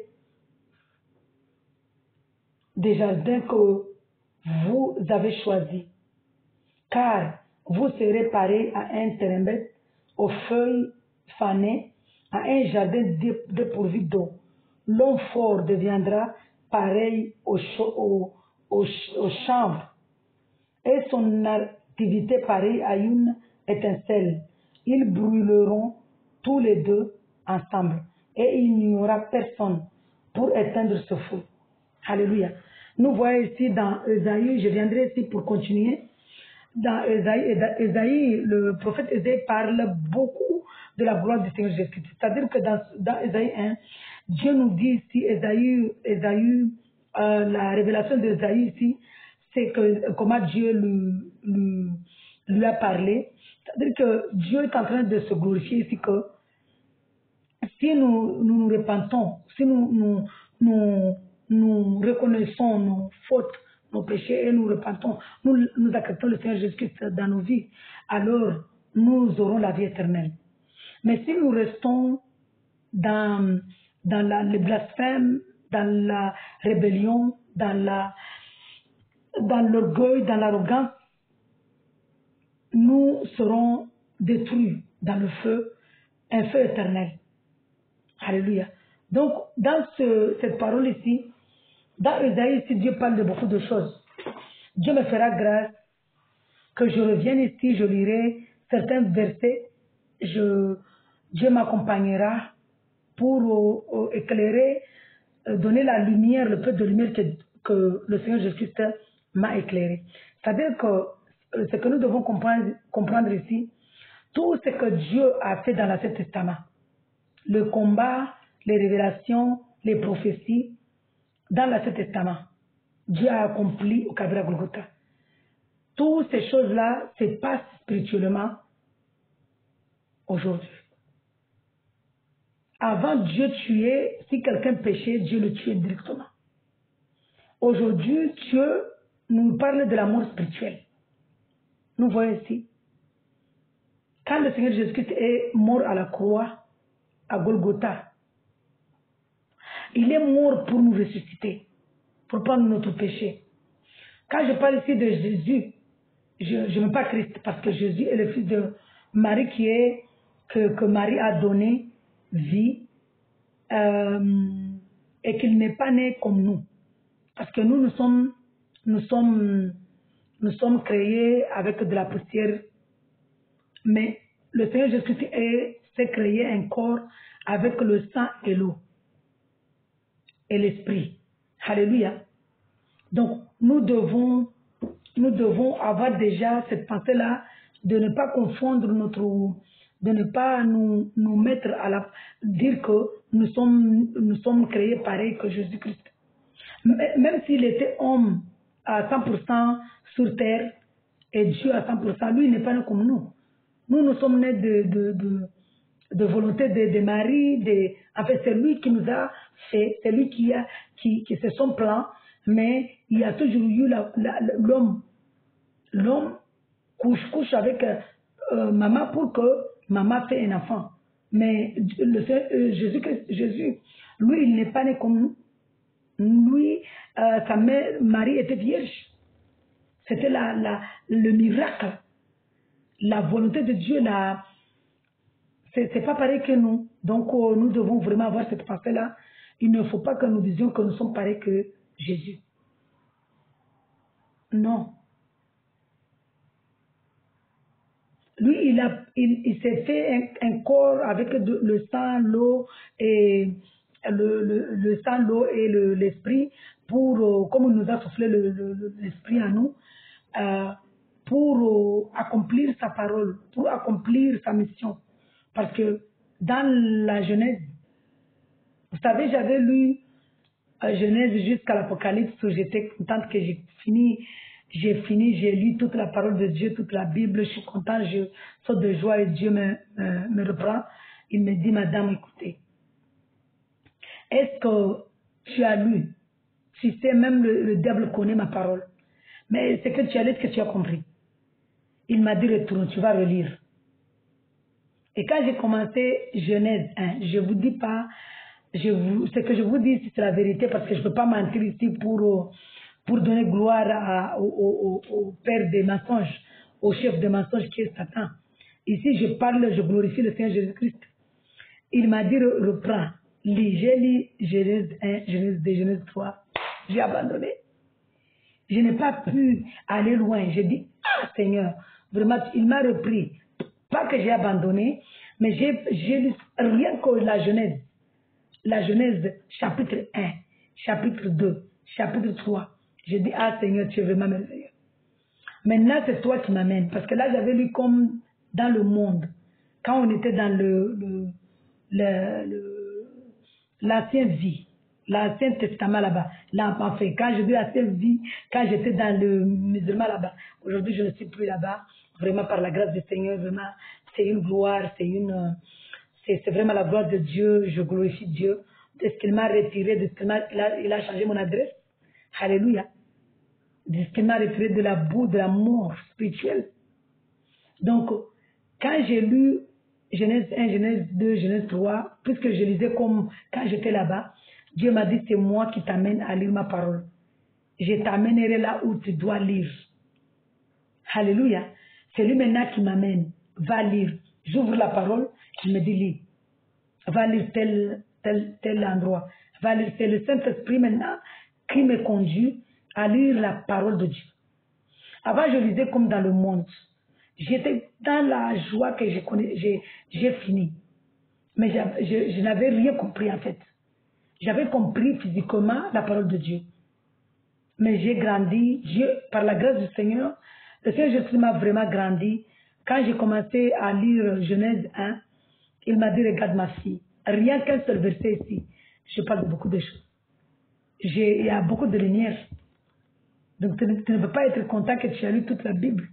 A: des jardins que vous avez choisis. Car vous serez pareil à un térébinthe aux feuilles fanées, à un jardin dépourvu d'eau. L'homme fort deviendra pareil au, au, au, au chanvre, et son activité pareille à une étincelle. Ils brûleront tous les deux ensemble, et il n'y aura personne pour éteindre ce feu. Alléluia. Nous voyons ici dans Ésaïe, je viendrai ici pour continuer. Dans Ésaïe, Ésaïe, le prophète Ésaïe parle beaucoup de la gloire du Seigneur Jésus-Christ. C'est-à-dire que dans, dans Ésaïe un, Dieu nous dit ici, Ésaïe, Ésaïe euh, la révélation d'Ésaïe ici, c'est que comment Dieu lui, lui, lui a parlé. C'est-à-dire que Dieu est en train de se glorifier ici, que si nous nous, nous repentons, si nous nous, nous, nous reconnaissons nos fautes, nos péchés, et nous repentons, nous, nous acceptons le Seigneur Jésus-Christ dans nos vies, alors nous aurons la vie éternelle. Mais si nous restons dans, dans la, le blasphème, dans la rébellion, dans la dans l'orgueil, dans l'arrogance, nous serons détruits dans le feu, un feu éternel. Alléluia. Donc, dans ce, cette parole ici, dans Ésaïe, ici, Dieu parle de beaucoup de choses. Dieu me fera grâce que je revienne ici, je lirai certains versets, je, Dieu m'accompagnera pour euh, éclairer, euh, donner la lumière, le peu de lumière que, que le Seigneur Jésus-Christ m'a éclairé. C'est-à-dire que euh, ce que nous devons comprendre, comprendre ici, tout ce que Dieu a fait dans l'Ancien Testament, le combat, les révélations, les prophéties, dans l'Ancien Testament, Dieu a accompli au Calvaire Golgotha. Toutes ces choses-là se passent spirituellement aujourd'hui. Avant, Dieu tuait, si quelqu'un péchait, Dieu le tuait directement. Aujourd'hui, Dieu nous parle de la mort spirituelle. Nous voyons ici, quand le Seigneur Jésus-Christ est mort à la croix, à Golgotha, il est mort pour nous ressusciter, pour prendre notre péché. Quand je parle ici de Jésus, je ne mets pas Christ, parce que Jésus est le fils de Marie qui est, que, que Marie a donné vie, euh, et qu'il n'est pas né comme nous. Parce que nous, nous sommes, nous sommes, nous sommes créés avec de la poussière, mais le Seigneur Jésus-Christ s'est créé un corps avec le sang et l'eau et l'esprit. Alléluia. Donc, nous devons, nous devons avoir déjà cette pensée-là de ne pas confondre notre, de ne pas nous, nous mettre à la, dire que nous sommes, nous sommes créés pareil que Jésus-Christ. Même s'il était homme à cent pour cent sur terre et Dieu à cent pour cent, lui n'est pas né comme nous. Nous, nous sommes nés de, de, de, de volonté de, de Marie, de, en fait, c'est lui qui nous a fait, c'est lui qui a, qui, qui c'est son plan, mais il y a toujours eu l'homme. L'homme couche, couche avec euh, maman pour que maman fait un enfant. Mais le, euh, Jésus, Jésus, lui, il n'est pas né comme nous. Lui, euh, sa mère, Marie était vierge. C'était la, la, le miracle. La volonté de Dieu, la... c'est pas pareil que nous. Donc, euh, nous devons vraiment avoir cette pensée-là. Il ne faut pas que nous disions que nous sommes pareils que Jésus. Non. Lui, il, a, il, il s'est fait un, un corps avec de, le sang, l'eau et le, le, le sang, l'eau et l'esprit le, pour, euh, comme il nous a soufflé l'esprit le, le, à nous, euh, pour euh, accomplir sa parole, pour accomplir sa mission. Parce que dans la Genèse, vous savez, j'avais lu euh, Genèse jusqu'à l'Apocalypse, j'étais contente que j'ai fini. J'ai fini, j'ai lu toute la parole de Dieu, toute la Bible, je suis contente, je saute de joie et Dieu me, me, me reprend. Il me dit, madame, écoutez, est-ce que tu as lu? Tu sais, même le, le diable connaît ma parole. Mais c'est que tu as lu, ce que tu as compris. Il m'a dit, retourne, tu vas relire. Et quand j'ai commencé Genèse un, je ne vous dis pas, je vous, ce que je vous dis, c'est la vérité, parce que je ne peux pas mentir ici pour... pour donner gloire à, au, au, au père des mensonges, au chef des mensonges qui est Satan. Ici, je parle, je glorifie le Seigneur Jésus-Christ. Il m'a dit, reprends, lis. J'ai lu Genèse un, Genèse deux, Genèse trois. J'ai abandonné. Je n'ai pas pu aller loin. J'ai dit, ah Seigneur, vraiment, il m'a repris. Pas que j'ai abandonné, mais j'ai lu rien que la Genèse. La Genèse, chapitre un, chapitre deux, chapitre trois. J'ai dit, ah Seigneur, tu es vraiment merveilleux. Maintenant, c'est toi qui m'amènes. Parce que là, j'avais lu comme dans le monde. Quand on était dans le, le, le, le l'ancienne vie, l'ancien testament là-bas. Là, en fait, quand je dis l'ancienne vie, quand j'étais dans le musulman là-bas. Aujourd'hui, je ne suis plus là-bas. Vraiment, par la grâce du Seigneur, vraiment, c'est une gloire, c'est une, c'est vraiment la gloire de Dieu. Je glorifie Dieu. De ce qu'il m'a retiré, de ce qu'il m'a, il a, il a changé mon adresse. Alléluia. De ce qu'il m'a retiré de la boue, de la mort spirituelle. Donc, quand j'ai lu Genèse un, Genèse deux, Genèse trois, puisque je lisais comme quand j'étais là-bas, Dieu m'a dit, c'est moi qui t'amène à lire ma parole. Je t'amènerai là où tu dois lire. Alléluia. C'est lui maintenant qui m'amène. Va lire. J'ouvre la parole, il me dit, lis. Va lire tel, tel, tel endroit. Va lire. C'est le Saint-Esprit maintenant qui me conduit à lire la parole de Dieu. Avant, je lisais comme dans le monde. J'étais dans la joie que j'ai fini. Mais je, je, je n'avais rien compris en fait. J'avais compris physiquement la parole de Dieu. Mais j'ai grandi. Dieu, par la grâce du Seigneur, le Seigneur Jésus m'a vraiment grandi. Quand j'ai commencé à lire Genèse un, il m'a dit, regarde ma fille, rien qu'un seul verset ici, je parle de beaucoup de choses. Il y a beaucoup de lumière. Donc, tu ne, tu ne peux pas être content que tu as lu toute la Bible.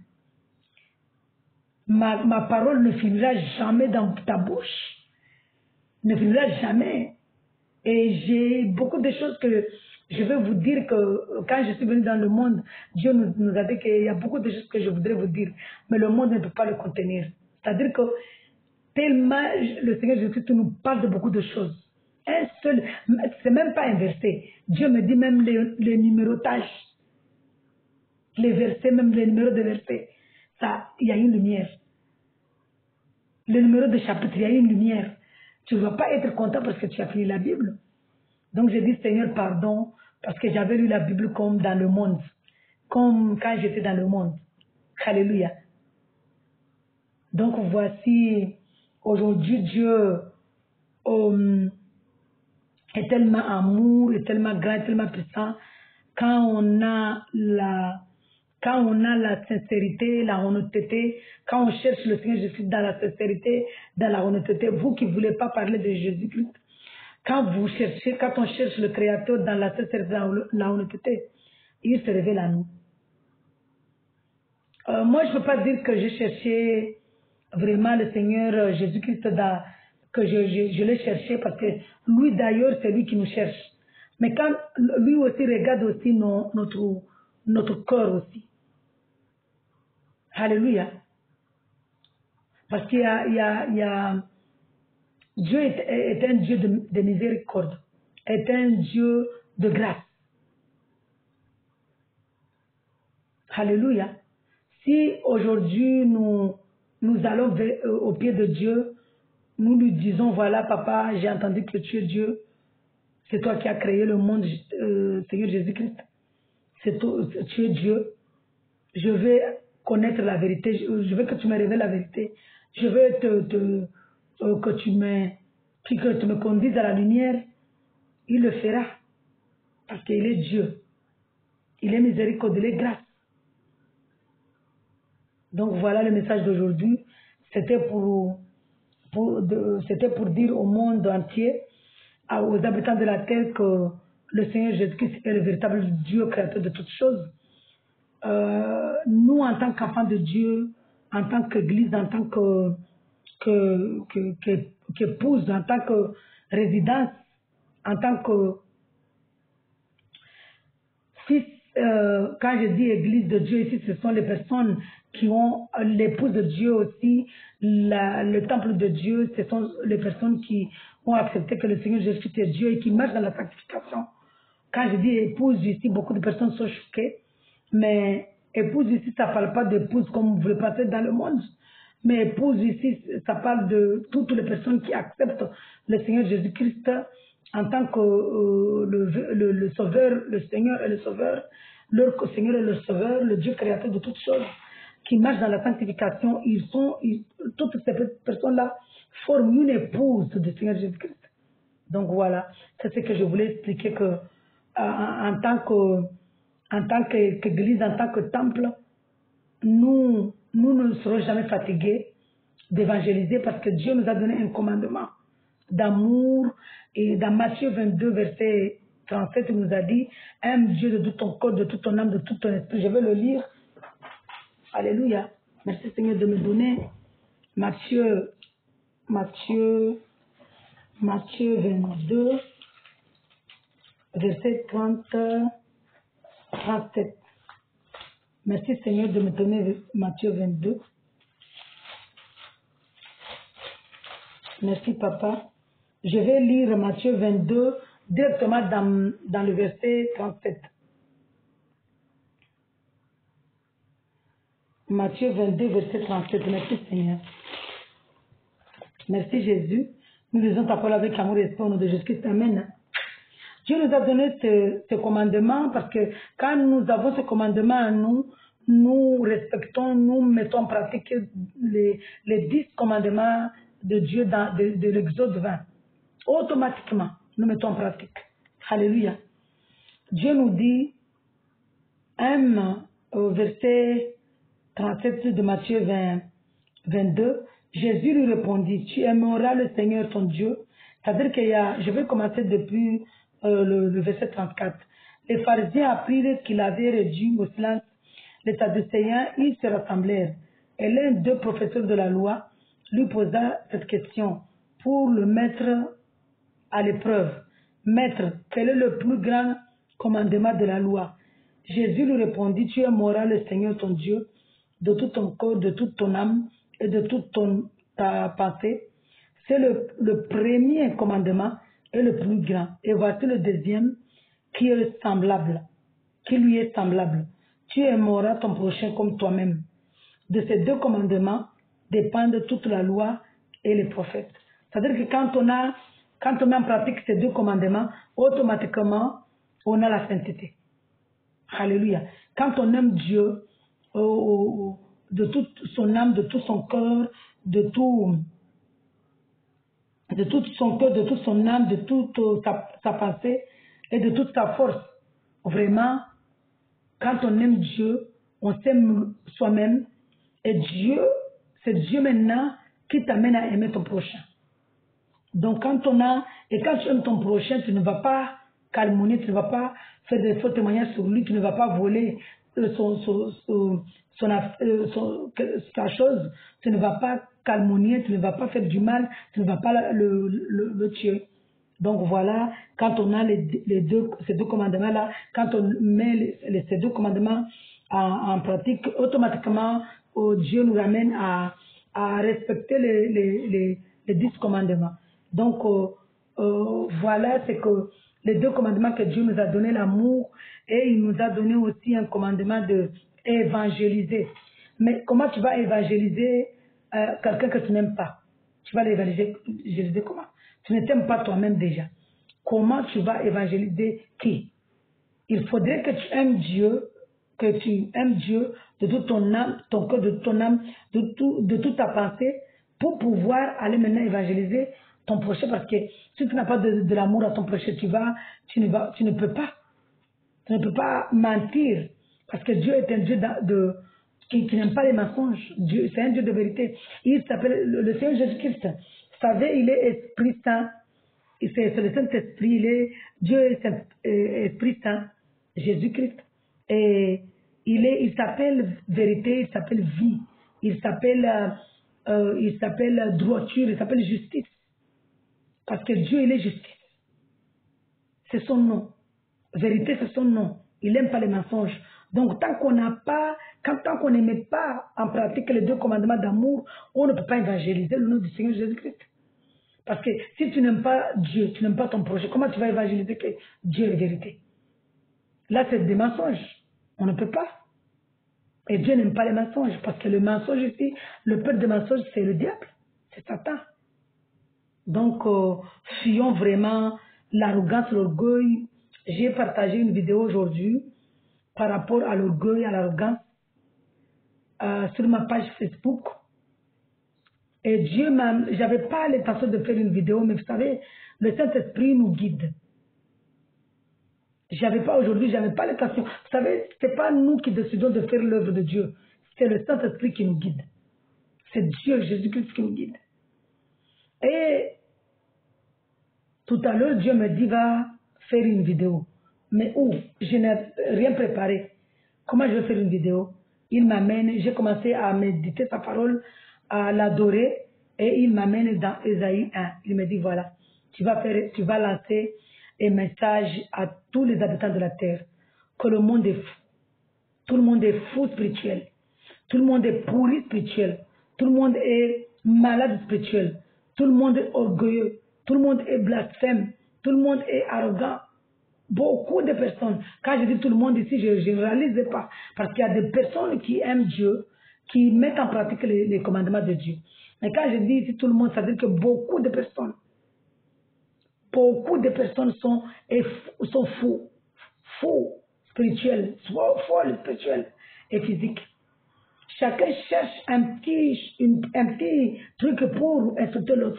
A: Ma, ma parole ne finira jamais dans ta bouche. Ne finira jamais. Et j'ai beaucoup de choses que je veux vous dire que quand je suis venue dans le monde, Dieu nous, nous a dit qu'il y a beaucoup de choses que je voudrais vous dire. Mais le monde ne peut pas le contenir. C'est-à-dire que tellement le Seigneur Jésus-Christ nous parle de beaucoup de choses. Un seul, c'est même pas un verset. Dieu me dit même les, les numérotages. Les versets, même les numéros de versets, ça, il y a une lumière. Le numéro de chapitre, il y a une lumière. Tu ne vas pas être content parce que tu as fini la Bible. Donc j'ai dit, Seigneur, pardon, parce que j'avais lu la Bible comme dans le monde, comme quand j'étais dans le monde. Alléluia. Donc voici, aujourd'hui, Dieu um, est tellement amour, est tellement grand, est tellement puissant. Quand on a la... Quand on a la sincérité, la honnêteté, quand on cherche le Seigneur Jésus dans la sincérité, dans la honnêteté, vous qui ne voulez pas parler de Jésus-Christ, quand vous cherchez, quand on cherche le Créateur dans la sincérité, dans la honnêteté, il se révèle à nous. Euh, moi, je ne peux pas dire que j'ai cherché vraiment le Seigneur Jésus-Christ, que je, je, je l'ai cherché parce que lui d'ailleurs, c'est lui qui nous cherche. Mais quand lui aussi regarde aussi nos, notre, notre cœur aussi. Alléluia. Parce qu'il y a, il y a, il y a Dieu est, est un Dieu de, de miséricorde, est un Dieu de grâce. Alléluia. Si aujourd'hui nous, nous allons vers, euh, au pied de Dieu, nous lui disons, voilà papa, j'ai entendu que tu es Dieu, c'est toi qui as créé le monde, euh, Seigneur Jésus-Christ, c'est toi, tu es Dieu, je veux connaître la vérité, je, je veux que tu me révèles la vérité, je veux te, te, euh, que, tu me, que tu me conduises à la lumière, il le fera, parce qu'il est Dieu, il est miséricordieux, il est grâce. Donc voilà le message d'aujourd'hui. C'était pour, pour, c'était pour dire au monde entier, aux habitants de la terre, que le Seigneur Jésus-Christ est le véritable Dieu créateur de toutes choses. Euh, nous, en tant qu'enfants de Dieu, en tant qu'église, en tant que, que, que, que, qu'épouse, en tant que résidence, en tant que fils, euh, quand je dis église de Dieu ici, ce sont les personnes qui ont l'épouse de Dieu aussi, la, le temple de Dieu, ce sont les personnes qui ont accepté que le Seigneur Jésus est Dieu et qui marchent dans la sanctification. Quand je dis épouse ici, beaucoup de personnes sont choquées, mais épouse ici, ça ne parle pas d'épouse comme vous le pensez dans le monde, mais épouse ici, ça parle de toutes les personnes qui acceptent le Seigneur Jésus-Christ en tant que euh, le, le, le Sauveur, le Seigneur et le Sauveur, leur Seigneur et le Sauveur, le Dieu créateur de toutes choses, qui marchent dans la sanctification. Ils sont, ils, toutes ces personnes-là forment une épouse du Seigneur Jésus-Christ. Donc voilà, c'est ce que je voulais expliquer, que euh, en, en tant que, en tant qu'église, en tant que temple, nous, nous ne serons jamais fatigués d'évangéliser, parce que Dieu nous a donné un commandement d'amour. Et dans Matthieu vingt-deux, verset trente-sept, il nous a dit, aime Dieu de tout ton corps, de toute ton âme, de tout ton esprit. Je vais le lire. Alléluia. Merci Seigneur de me donner Matthieu, Matthieu, Matthieu vingt-deux, verset trente, trente-sept. Merci Seigneur de me donner Matthieu vingt-deux. Merci Papa. Je vais lire Matthieu vingt-deux directement dans, dans le verset trente-sept. Matthieu vingt-deux, verset trente-sept. Merci Seigneur. Merci Jésus. Nous lisons ta parole avec amour et espoir au nom de Jésus-Christ. Amen. Dieu nous a donné ce, ce commandement parce que quand nous avons ce commandement à nous, nous respectons, nous mettons en pratique les, les dix commandements de Dieu dans, de, de l'Exode vingt. Automatiquement, nous mettons en pratique. Alléluia. Dieu nous dit, aime, au verset trente-sept de Matthieu vingt, vingt-deux, Jésus lui répondit, tu aimeras le Seigneur ton Dieu. C'est-à-dire qu'il y a, je vais commencer depuis euh, le, le verset trente-quatre. Les pharisiens apprirent qu'il avait réduit au silence les Sadducéens, ils se rassemblèrent. Et l'un d'eux, professeur de la loi, lui posa cette question pour le mettre à l'épreuve. Maître, quel est le plus grand commandement de la loi? Jésus lui répondit, tu aimeras le Seigneur ton Dieu de tout ton corps, de toute ton âme et de toute ton, ta pensée. C'est le, le premier commandement et le plus grand. Et voici le deuxième qui est semblable, qui lui est semblable. Tu aimeras ton prochain comme toi-même. De ces deux commandements dépendent toute la loi et les prophètes. C'est-à-dire que quand on a, quand on met en pratique ces deux commandements, automatiquement, on a la sainteté. Alléluia. Quand on aime Dieu, oh, de toute son âme, de tout son cœur, de tout, de tout son cœur, de toute son âme, de toute sa, sa pensée et de toute sa force, vraiment, quand on aime Dieu, on s'aime soi-même. Et Dieu, c'est Dieu maintenant qui t'amène à aimer ton prochain. Donc quand on a, et quand tu aimes ton prochain, tu ne vas pas calomnier, tu ne vas pas faire des faux témoignages sur lui, tu ne vas pas voler son, son, son, son, son, son, sa chose, tu ne vas pas calomnier, tu ne vas pas faire du mal, tu ne vas pas le, le, le tuer. Donc voilà, quand on a les, les deux, ces deux commandements-là, quand on met les, les, ces deux commandements en, en pratique, automatiquement, oh, Dieu nous ramène à, à respecter les, les, les, les dix commandements. Donc euh, euh, voilà, c'est que les deux commandements que Dieu nous a donné, l'amour, et il nous a donné aussi un commandement de évangéliser. Mais comment tu vas évangéliser euh, quelqu'un que tu n'aimes pas? Tu vas l'évangéliser comment? Tu ne t'aimes pas toi-même déjà. Comment tu vas évangéliser qui? Il faudrait que tu aimes Dieu, que tu aimes Dieu de toute ton âme, ton cœur, de ton âme, de, tout, de toute ta pensée, pour pouvoir aller maintenant évangéliser ton prochain. Parce que si tu n'as pas de, de l'amour à ton prochain, tu, vas, tu, ne vas, tu ne peux pas. Tu ne peux pas mentir. Parce que Dieu est un Dieu de, de, qui, qui n'aime pas les mensonges. Dieu, c'est un Dieu de vérité. Il s'appelle le, le Seigneur Jésus-Christ. Vous savez, il est Esprit Saint. C'est le Saint-Esprit. Il est Dieu est Esprit Saint. Jésus-Christ. Et il est, il s'appelle vérité, il s'appelle vie. Il s'appelle, euh, il s'appelle droiture, il s'appelle justice. Parce que Dieu, il est justice. C'est son nom. Vérité, c'est son nom. Il n'aime pas les mensonges. Donc, tant qu'on n'a pas, quand, tant qu'on ne met pas en pratique les deux commandements d'amour, on ne peut pas évangéliser le nom du Seigneur Jésus-Christ. Parce que si tu n'aimes pas Dieu, tu n'aimes pas ton projet, comment tu vas évangéliser que Dieu est vérité? Là, c'est des mensonges. On ne peut pas. Et Dieu n'aime pas les mensonges. Parce que le mensonge ici, le père des mensonges, c'est le diable. C'est Satan. Donc, euh, fuyons vraiment l'arrogance, l'orgueil. J'ai partagé une vidéo aujourd'hui par rapport à l'orgueil, à l'arrogance, euh, sur ma page Facebook. Et Dieu m'a... J'avais pas l'intention de faire une vidéo, mais vous savez, le Saint-Esprit nous guide. J'avais pas aujourd'hui, j'avais pas l'intention. Vous savez, c'est pas nous qui décidons de faire l'œuvre de Dieu. C'est le Saint-Esprit qui nous guide. C'est Dieu, Jésus-Christ qui nous guide. Et tout à l'heure, Dieu me dit, va faire une vidéo. Mais où? Je n'ai rien préparé. Comment je vais faire une vidéo? Il m'amène, j'ai commencé à méditer sa parole, à l'adorer, et il m'amène dans Ésaïe un. Il me dit, voilà, tu vas, faire, tu vas lancer un message à tous les habitants de la terre, que le monde est fou. Tout le monde est fou spirituel. Tout le monde est pourri spirituel. Tout le monde est malade spirituel. Tout le monde est orgueilleux. Tout le monde est blasphème. Tout le monde est arrogant. Beaucoup de personnes. Quand je dis tout le monde ici, je ne généralise pas. Parce qu'il y a des personnes qui aiment Dieu, qui mettent en pratique les, les commandements de Dieu. Mais quand je dis ici tout le monde, ça veut dire que beaucoup de personnes, beaucoup de personnes sont, sont fous. Fous spirituels, folles spirituels et physiques. Chacun cherche un petit, une, un petit truc pour insulter l'autre.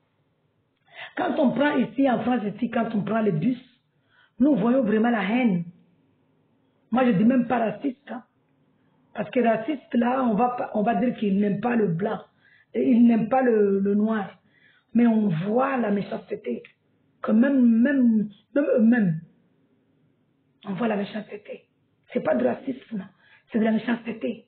A: Quand on prend ici, en France, ici, quand on prend les bus, nous voyons vraiment la haine. Moi, je ne dis même pas raciste. Hein. Parce que raciste, là, on va, on va dire qu'il n'aime pas le blanc. Et il n'aime pas le, le noir. Mais on voit la méchanceté. Que même, même, même eux-mêmes, on voit la méchanceté. Ce n'est pas du racisme, c'est de la méchanceté.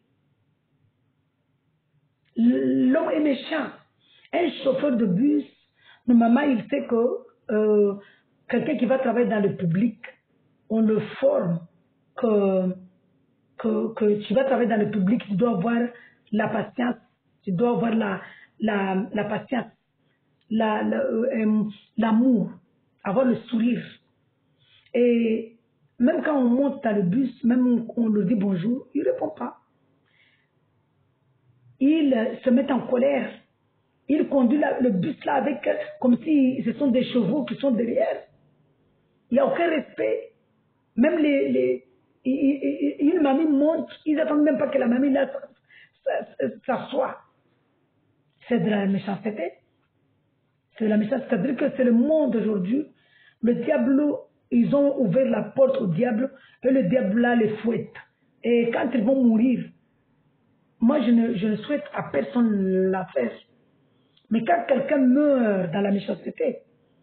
A: L'homme est méchant. Un chauffeur de bus, normalement, il sait que euh, quelqu'un qui va travailler dans le public, on le forme que, que, que tu vas travailler dans le public, tu dois avoir la patience, tu dois avoir la, la, la patience, la, la, euh, l'amour, avoir le sourire. Et même quand on monte dans le bus, même on lui dit bonjour, il ne répond pas. Il se met en colère. Il conduit la, le bus là avec, comme si ce sont des chevaux qui sont derrière. Il n'y a aucun respect. Même les, les, une mamie monte, ils n'attendent même pas que la mamie là s'assoie. C'est de la méchanceté. C'est de la méchanceté. C'est-à-dire que c'est le monde aujourd'hui. Le diable, ils ont ouvert la porte au diable et le diable là les fouette. Et quand ils vont mourir, moi je ne, je ne souhaite à personne la faire. Mais quand quelqu'un meurt dans la méchanceté,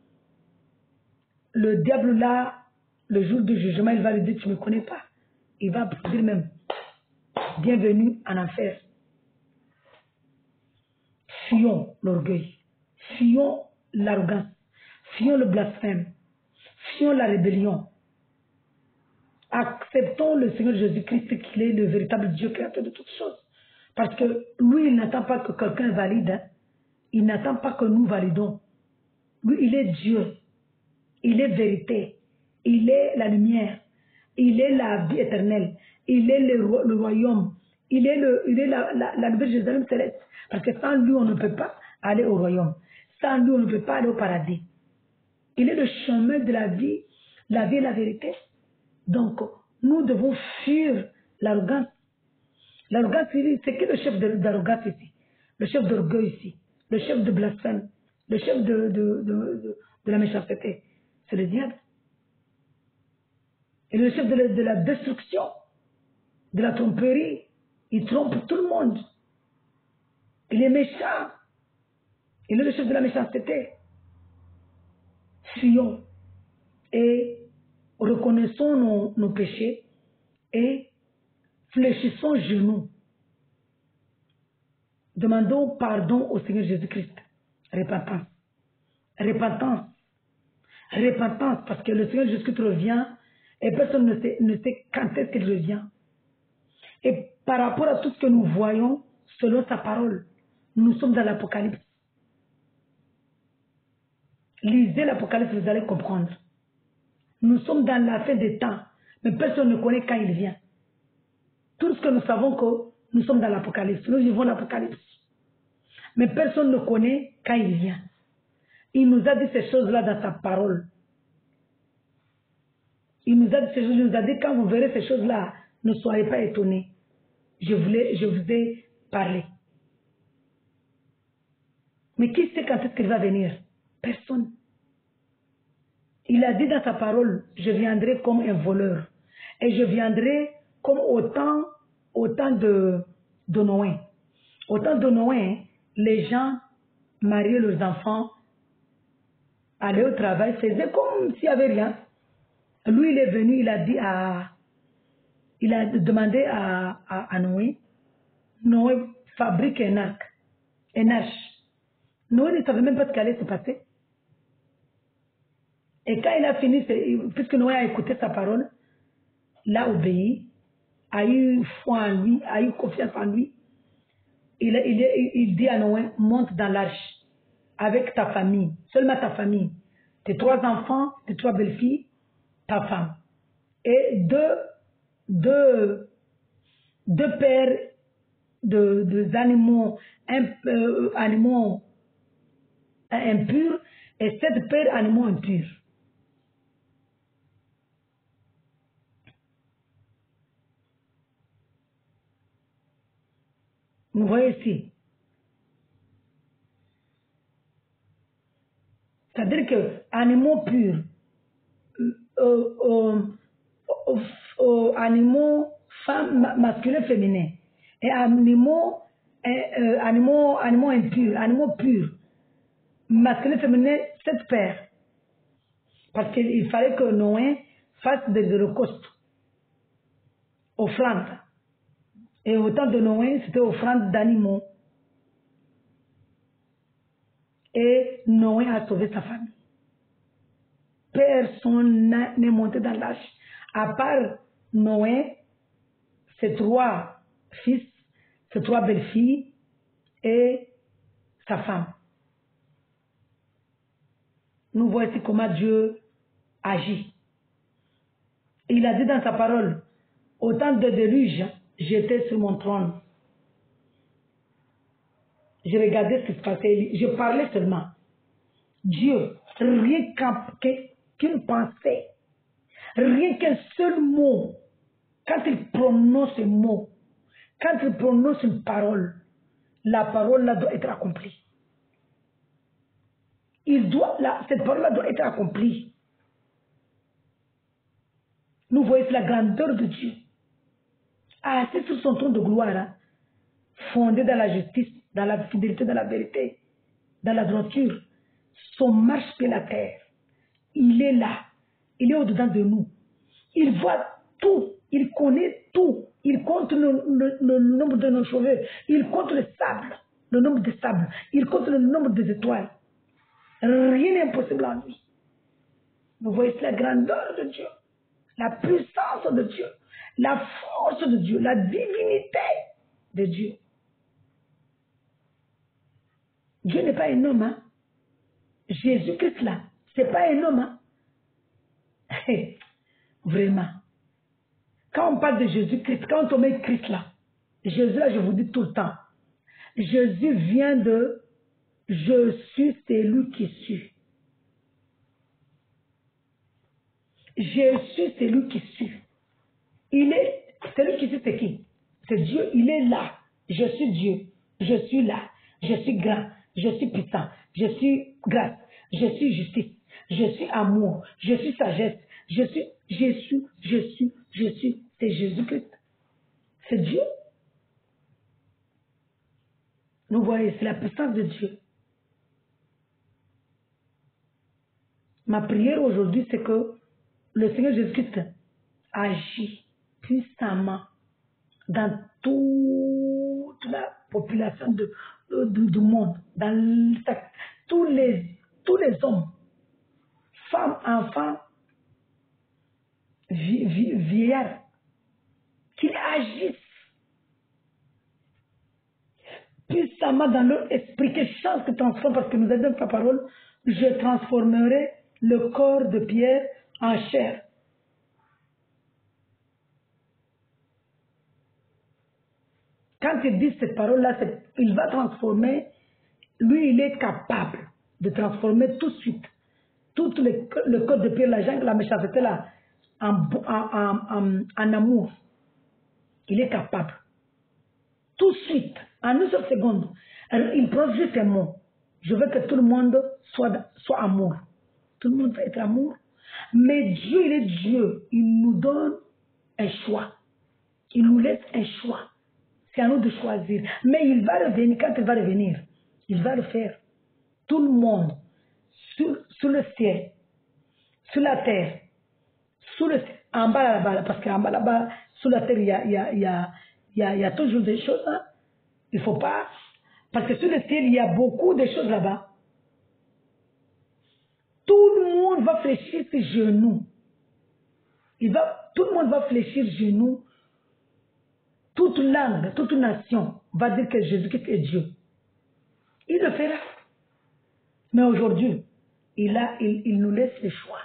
A: le diable là, le jour du jugement, il va lui dire, tu ne me connais pas. Il va dire même, bienvenue en enfer. Fuyons l'orgueil, fuyons l'arrogance, Fuyons le blasphème. Fuyons la rébellion. Acceptons le Seigneur Jésus-Christ qu'il est le véritable Dieu créateur de toutes choses. Parce que lui, il n'attend pas que quelqu'un valide. Hein. Il n'attend pas que nous validons. Lui, il est Dieu. Il est vérité. Il est la lumière. Il est la vie éternelle. Il est le, ro le royaume. Il est, le, il est la, la, la nouvelle Jérusalem céleste. Parce que sans lui, on ne peut pas aller au royaume. Sans lui, on ne peut pas aller au paradis. Il est le chemin de la vie, la vie et la vérité. Donc, nous devons fuir l'arrogance. L'arrogance, c'est qui le chef d'arrogance ici? Le chef d'orgueil ici. Le chef de blasphème. Le chef de, de, de, de, de la méchanceté. C'est le diable. Et le chef de la, de la destruction, de la tromperie. Il trompe tout le monde. Il est méchant. Il est le chef de la méchanceté. Fuyons et reconnaissons nos, nos péchés et fléchissons genoux. Demandons pardon au Seigneur Jésus-Christ. Repentance. Repentance. Repentance, parce que le Seigneur Jésus-Christ revient et personne ne sait, ne sait quand est-ce qu'il revient. Et par rapport à tout ce que nous voyons, selon sa parole, nous sommes dans l'Apocalypse. Lisez l'Apocalypse, vous allez comprendre. Nous sommes dans la fin des temps, mais personne ne connaît quand il vient. Tout ce que nous savons, que nous sommes dans l'Apocalypse, nous vivons l'Apocalypse. Mais personne ne connaît quand il vient. Il nous a dit ces choses-là dans sa parole. Il nous a dit ces choses, il nous a dit quand vous verrez ces choses-là, ne soyez pas étonnés. Je, voulais, je vous ai parlé. Mais qui sait quand est-ce qu'il va venir? Personne. Il a dit dans sa parole, je viendrai comme un voleur. Et je viendrai comme au temps, au temps de, de Noé. Au temps de Noé, les gens mariaient leurs enfants, allaient au travail, faisaient comme s'il n'y avait rien. Lui, il est venu, il a dit à... Il a demandé à, à, à Noé, Noé fabrique un arc, un arche. Noé ne savait même pas ce qui allait se passer. Et quand il a fini, puisque Noé a écouté sa parole, l'a obéi, a eu foi en lui, a eu confiance en lui, il, il, il dit à Noé, monte dans l'arche avec ta famille, seulement ta famille, tes trois enfants, tes trois belles-filles, ta femme. Et deux, deux, deux paires de, de animaux, un, euh, animaux impurs et sept paires d'animaux impurs. Vous voyez ici. C'est-à-dire que animaux purs, euh, euh, euh, euh, animaux femmes, masculins, féminins, et animaux, euh, animaux, animaux impurs, animaux purs, masculins, féminins, sept paires. Parce qu'il fallait que Noé fasse des holocaustes, offrandes. Et au temps de Noé, c'était offrande d'animaux. Et Noé a sauvé sa famille. Personne n'est monté dans l'arche. À part Noé, ses trois fils, ses trois belles-filles et sa femme. Nous voici comment Dieu agit. Il a dit dans sa parole, au temps de déluge, j'étais sur mon trône. Je regardais ce qui se passait, je parlais seulement. Dieu, rien qu'une pensée, rien qu'un seul mot, quand il prononce un mot, quand il prononce une parole, la parole là doit être accomplie. Il doit, là, cette parole là doit être accomplie. Nous voyons la grandeur de Dieu. Assis sur son trône de gloire, hein, fondé dans la justice, dans la fidélité, dans la vérité, dans la droiture, son marche sur la terre. Il est là, il est au-dedans de nous. Il voit tout, il connaît tout. Il compte le, le, le nombre de nos cheveux, il compte le sable, le nombre de sables, il compte le nombre des étoiles. Rien n'est impossible en lui. Vous voyez la grandeur de Dieu, la puissance de Dieu, la force de Dieu, la divinité de Dieu. Dieu n'est pas un homme, hein? Jésus-Christ là, c'est pas un homme, hein? Vraiment. Quand on parle de Jésus-Christ, quand on met Christ là, Jésus là, je vous dis tout le temps, Jésus vient de je suis celui qui suis. Jésus, c'est lui qui suit. Il est, celui qui suit, c'est qui? C'est Dieu, il est là. Je suis Dieu. Je suis là. Je suis grand. Je suis puissant. Je suis grâce. Je suis justice. Je suis amour. Je suis sagesse. Je suis Jésus. Je suis, je suis. C'est Jésus-Christ. C'est Dieu. Vous voyez, c'est la puissance de Dieu. Ma prière aujourd'hui, c'est que le Seigneur Jésus-Christ agit puissamment dans toute la population de, de, de, du monde, dans le, tous, les, tous les hommes, femmes, enfants, vie, vie, vieillards, qu'ils agissent puissamment dans leur esprit. Quelle chance que transforme, parce que nous avons ta parole, je transformerai le corps de Pierre en chair. Quand il dit cette parole-là, il va transformer, lui, il est capable de transformer tout de suite tout le, le corps de Pierre, la jungle, la méchanceté là, en, en, en, en amour. Il est capable. Tout de suite, en une seule seconde, alors, il prend juste un mot. Je veux que tout le monde soit, soit amour. Tout le monde va être amour. Mais Dieu, il est Dieu. Il nous donne un choix. Il nous laisse un choix. C'est à nous de choisir. Mais il va revenir. Quand il va revenir, il va le faire. Tout le monde, sur, sur le ciel, sur la terre, sous le, en bas là-bas, parce qu'en bas là-bas, sous la terre, il y a, il y a, il y a, il y a, il y a toujours des choses. Hein. Il ne faut pas. Parce que sur le ciel, il y a beaucoup de choses là-bas. Tout le monde va fléchir ses genoux. Il va, tout le monde va fléchir ses genoux. Toute langue, toute nation va dire que Jésus-Christ est Dieu. Il le fera. Mais aujourd'hui, il, a, il, il nous laisse le choix.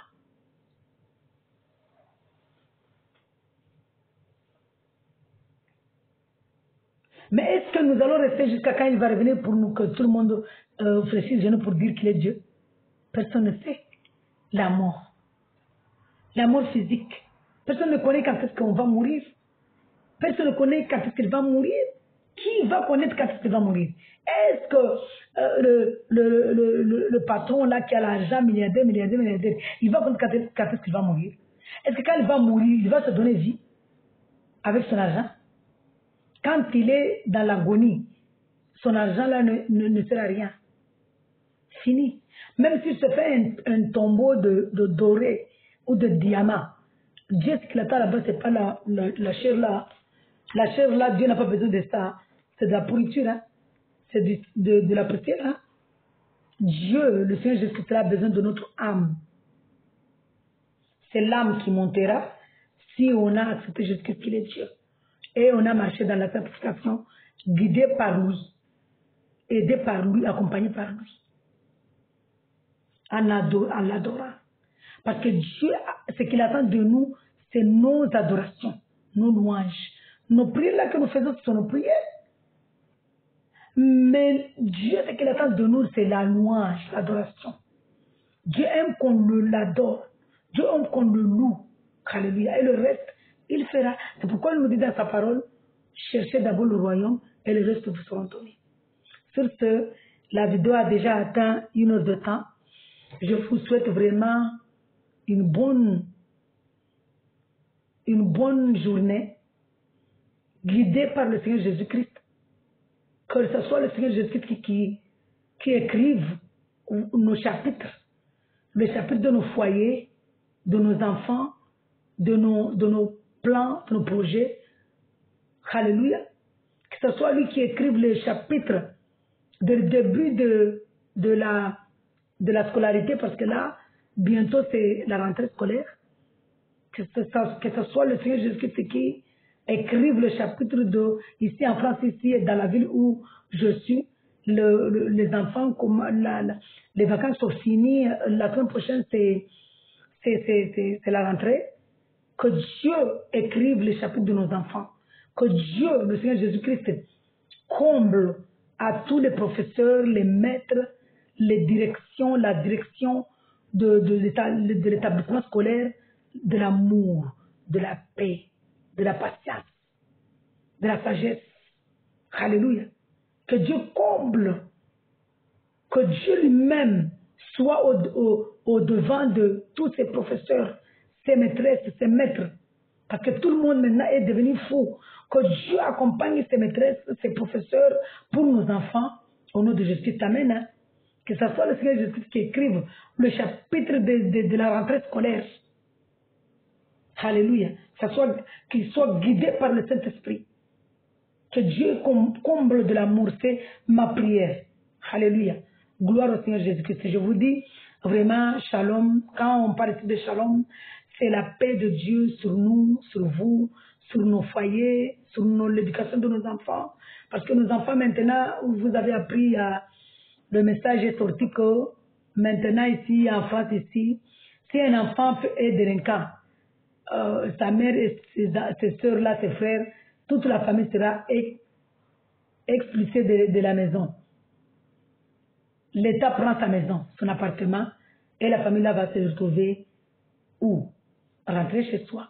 A: Mais est-ce que nous allons rester jusqu'à quand il va revenir pour nous, que tout le monde euh, fléchisse les genoux pour dire qu'il est Dieu? Personne ne sait. La mort. La mort physique. Personne ne connaît quand est-ce qu'on va mourir. Personne ne connaît quand est-ce qu'il va mourir. Qui va connaître quand est-ce qu'il va mourir? Est-ce que euh, le, le, le, le, le patron là qui a l'argent, milliardaire, milliardaire, milliardaire, il va connaître quand est-ce, quand est-ce qu'il va mourir? Est-ce que quand il va mourir, il va se donner vie avec son argent? Quand il est dans l'agonie, son argent là ne, ne, ne sert à rien. Fini. Même s'il se fait un, un tombeau de, de doré ou de diamant, Dieu, ce qu'il attend là-bas, ce n'est pas la, la, la chair là. La chair là, Dieu n'a pas besoin de ça. C'est de la pourriture. Hein? C'est de, de, de la poussière. Hein? Dieu, le Seigneur Jésus-Christ, a besoin de notre âme. C'est l'âme qui montera si on a accepté Jésus-Christ qu'il est Dieu. Et on a marché dans la sanctification, guidé par lui, aidé par lui, accompagné par lui. En, en l'adorant. Parce que Dieu, ce qu'il attend de nous, c'est nos adorations, nos louanges. Nos prières là que nous faisons, ce sont nos prières. Mais Dieu, ce qu'il attend de nous, c'est la louange, l'adoration. Dieu aime qu'on l'adore. Dieu aime qu'on le loue. Alléluia. Et le reste, il fera. C'est pourquoi il nous dit dans sa parole, cherchez d'abord le royaume et le reste vous sera donné. Sur ce, la vidéo a déjà atteint une heure de temps. Je vous souhaite vraiment une bonne, une bonne journée, guidée par le Seigneur Jésus-Christ. Que ce soit le Seigneur Jésus-Christ qui, qui, qui écrive nos chapitres, les chapitres de nos foyers, de nos enfants, de nos, de nos plans, de nos projets. Alléluia. Que ce soit lui qui écrive les chapitres du début de, de, la, de la scolarité, parce que là, bientôt c'est la rentrée scolaire, que ce, que ce soit le Seigneur Jésus-Christ qui écrive le chapitre de, ici en France, ici dans la ville où je suis, le, le, les enfants, comme la, la, les vacances sont finies, la semaine prochaine c'est la rentrée, que Dieu écrive le chapitre de nos enfants, que Dieu, le Seigneur Jésus-Christ, comble à tous les professeurs, les maîtres, les directions, la direction de, de l'établissement scolaire, de l'amour, de la paix, de la patience, de la sagesse. Alléluia. Que Dieu comble, que Dieu lui-même soit au, au, au devant de tous ces professeurs, ces maîtresses, ces maîtres. Parce que tout le monde maintenant est devenu fou. Que Dieu accompagne ces maîtresses, ces professeurs pour nos enfants, au nom de Jésus. Amen. Hein? Que ce soit le Seigneur Jésus qui écrive le chapitre de, de, de la rentrée scolaire. Alléluia. Qu'il soit guidé par le Saint-Esprit. Que Dieu comble de l'amour. C'est ma prière. Alléluia. Gloire au Seigneur Jésus-Christ. Je vous dis vraiment, shalom. Quand on parle ici de shalom, c'est la paix de Dieu sur nous, sur vous, sur nos foyers, sur l'éducation de nos enfants. Parce que nos enfants, maintenant, vous avez appris, à, le message est sorti que maintenant, ici, en France, ici, si un enfant est délinquant, euh, sa mère et ses, ses soeurs-là, ses frères, toute la famille sera ex, expulsée de, de la maison. L'État prend sa maison, son appartement, et la famille là va se retrouver où? Rentrer chez soi.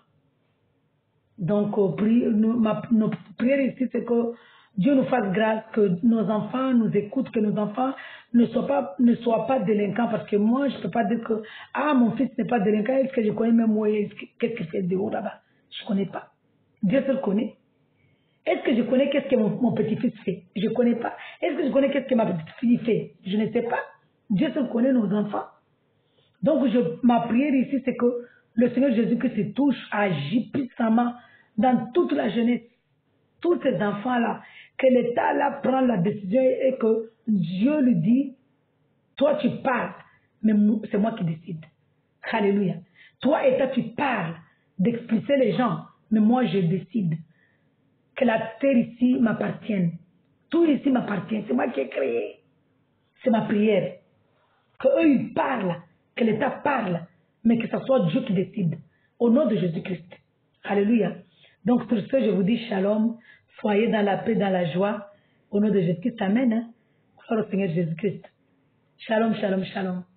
A: Donc, euh, prie, nous, ma, notre prière ici, c'est que Dieu nous fasse grâce, que nos enfants nous écoutent, que nos enfants ne soient pas, ne soient pas délinquants, parce que moi, je ne peux pas dire que, ah, mon fils n'est pas délinquant, est-ce que je connais même moi, qu'est-ce qu'il fait de haut là-bas? Je ne connais pas. Dieu seul connaît. Est-ce que je connais qu'est-ce que mon, mon petit-fils fait? Je ne connais pas. Est-ce que je connais qu'est-ce que ma petite-fille fait? Je ne sais pas. Dieu seul connaît nos enfants. Donc, je, ma prière ici, c'est que le Seigneur Jésus qui se touche, agit puissamment dans toute la jeunesse, tous ces enfants-là, que l'État là prend la décision et que Dieu lui dit, toi tu parles, mais c'est moi qui décide. Alléluia. Toi, État, tu parles d'expulser les gens, mais moi je décide. Que la terre ici m'appartienne. Tout ici m'appartient. C'est moi qui ai créé. C'est ma prière. Que eux ils parlent, que l'État parle, mais que ce soit Dieu qui décide. Au nom de Jésus-Christ. Alléluia. Donc sur ce, je vous dis shalom. Soyez dans la paix, dans la joie. Au nom de Jésus-Christ. Amen. Hein? Gloire au Seigneur Jésus-Christ. Shalom, shalom, shalom.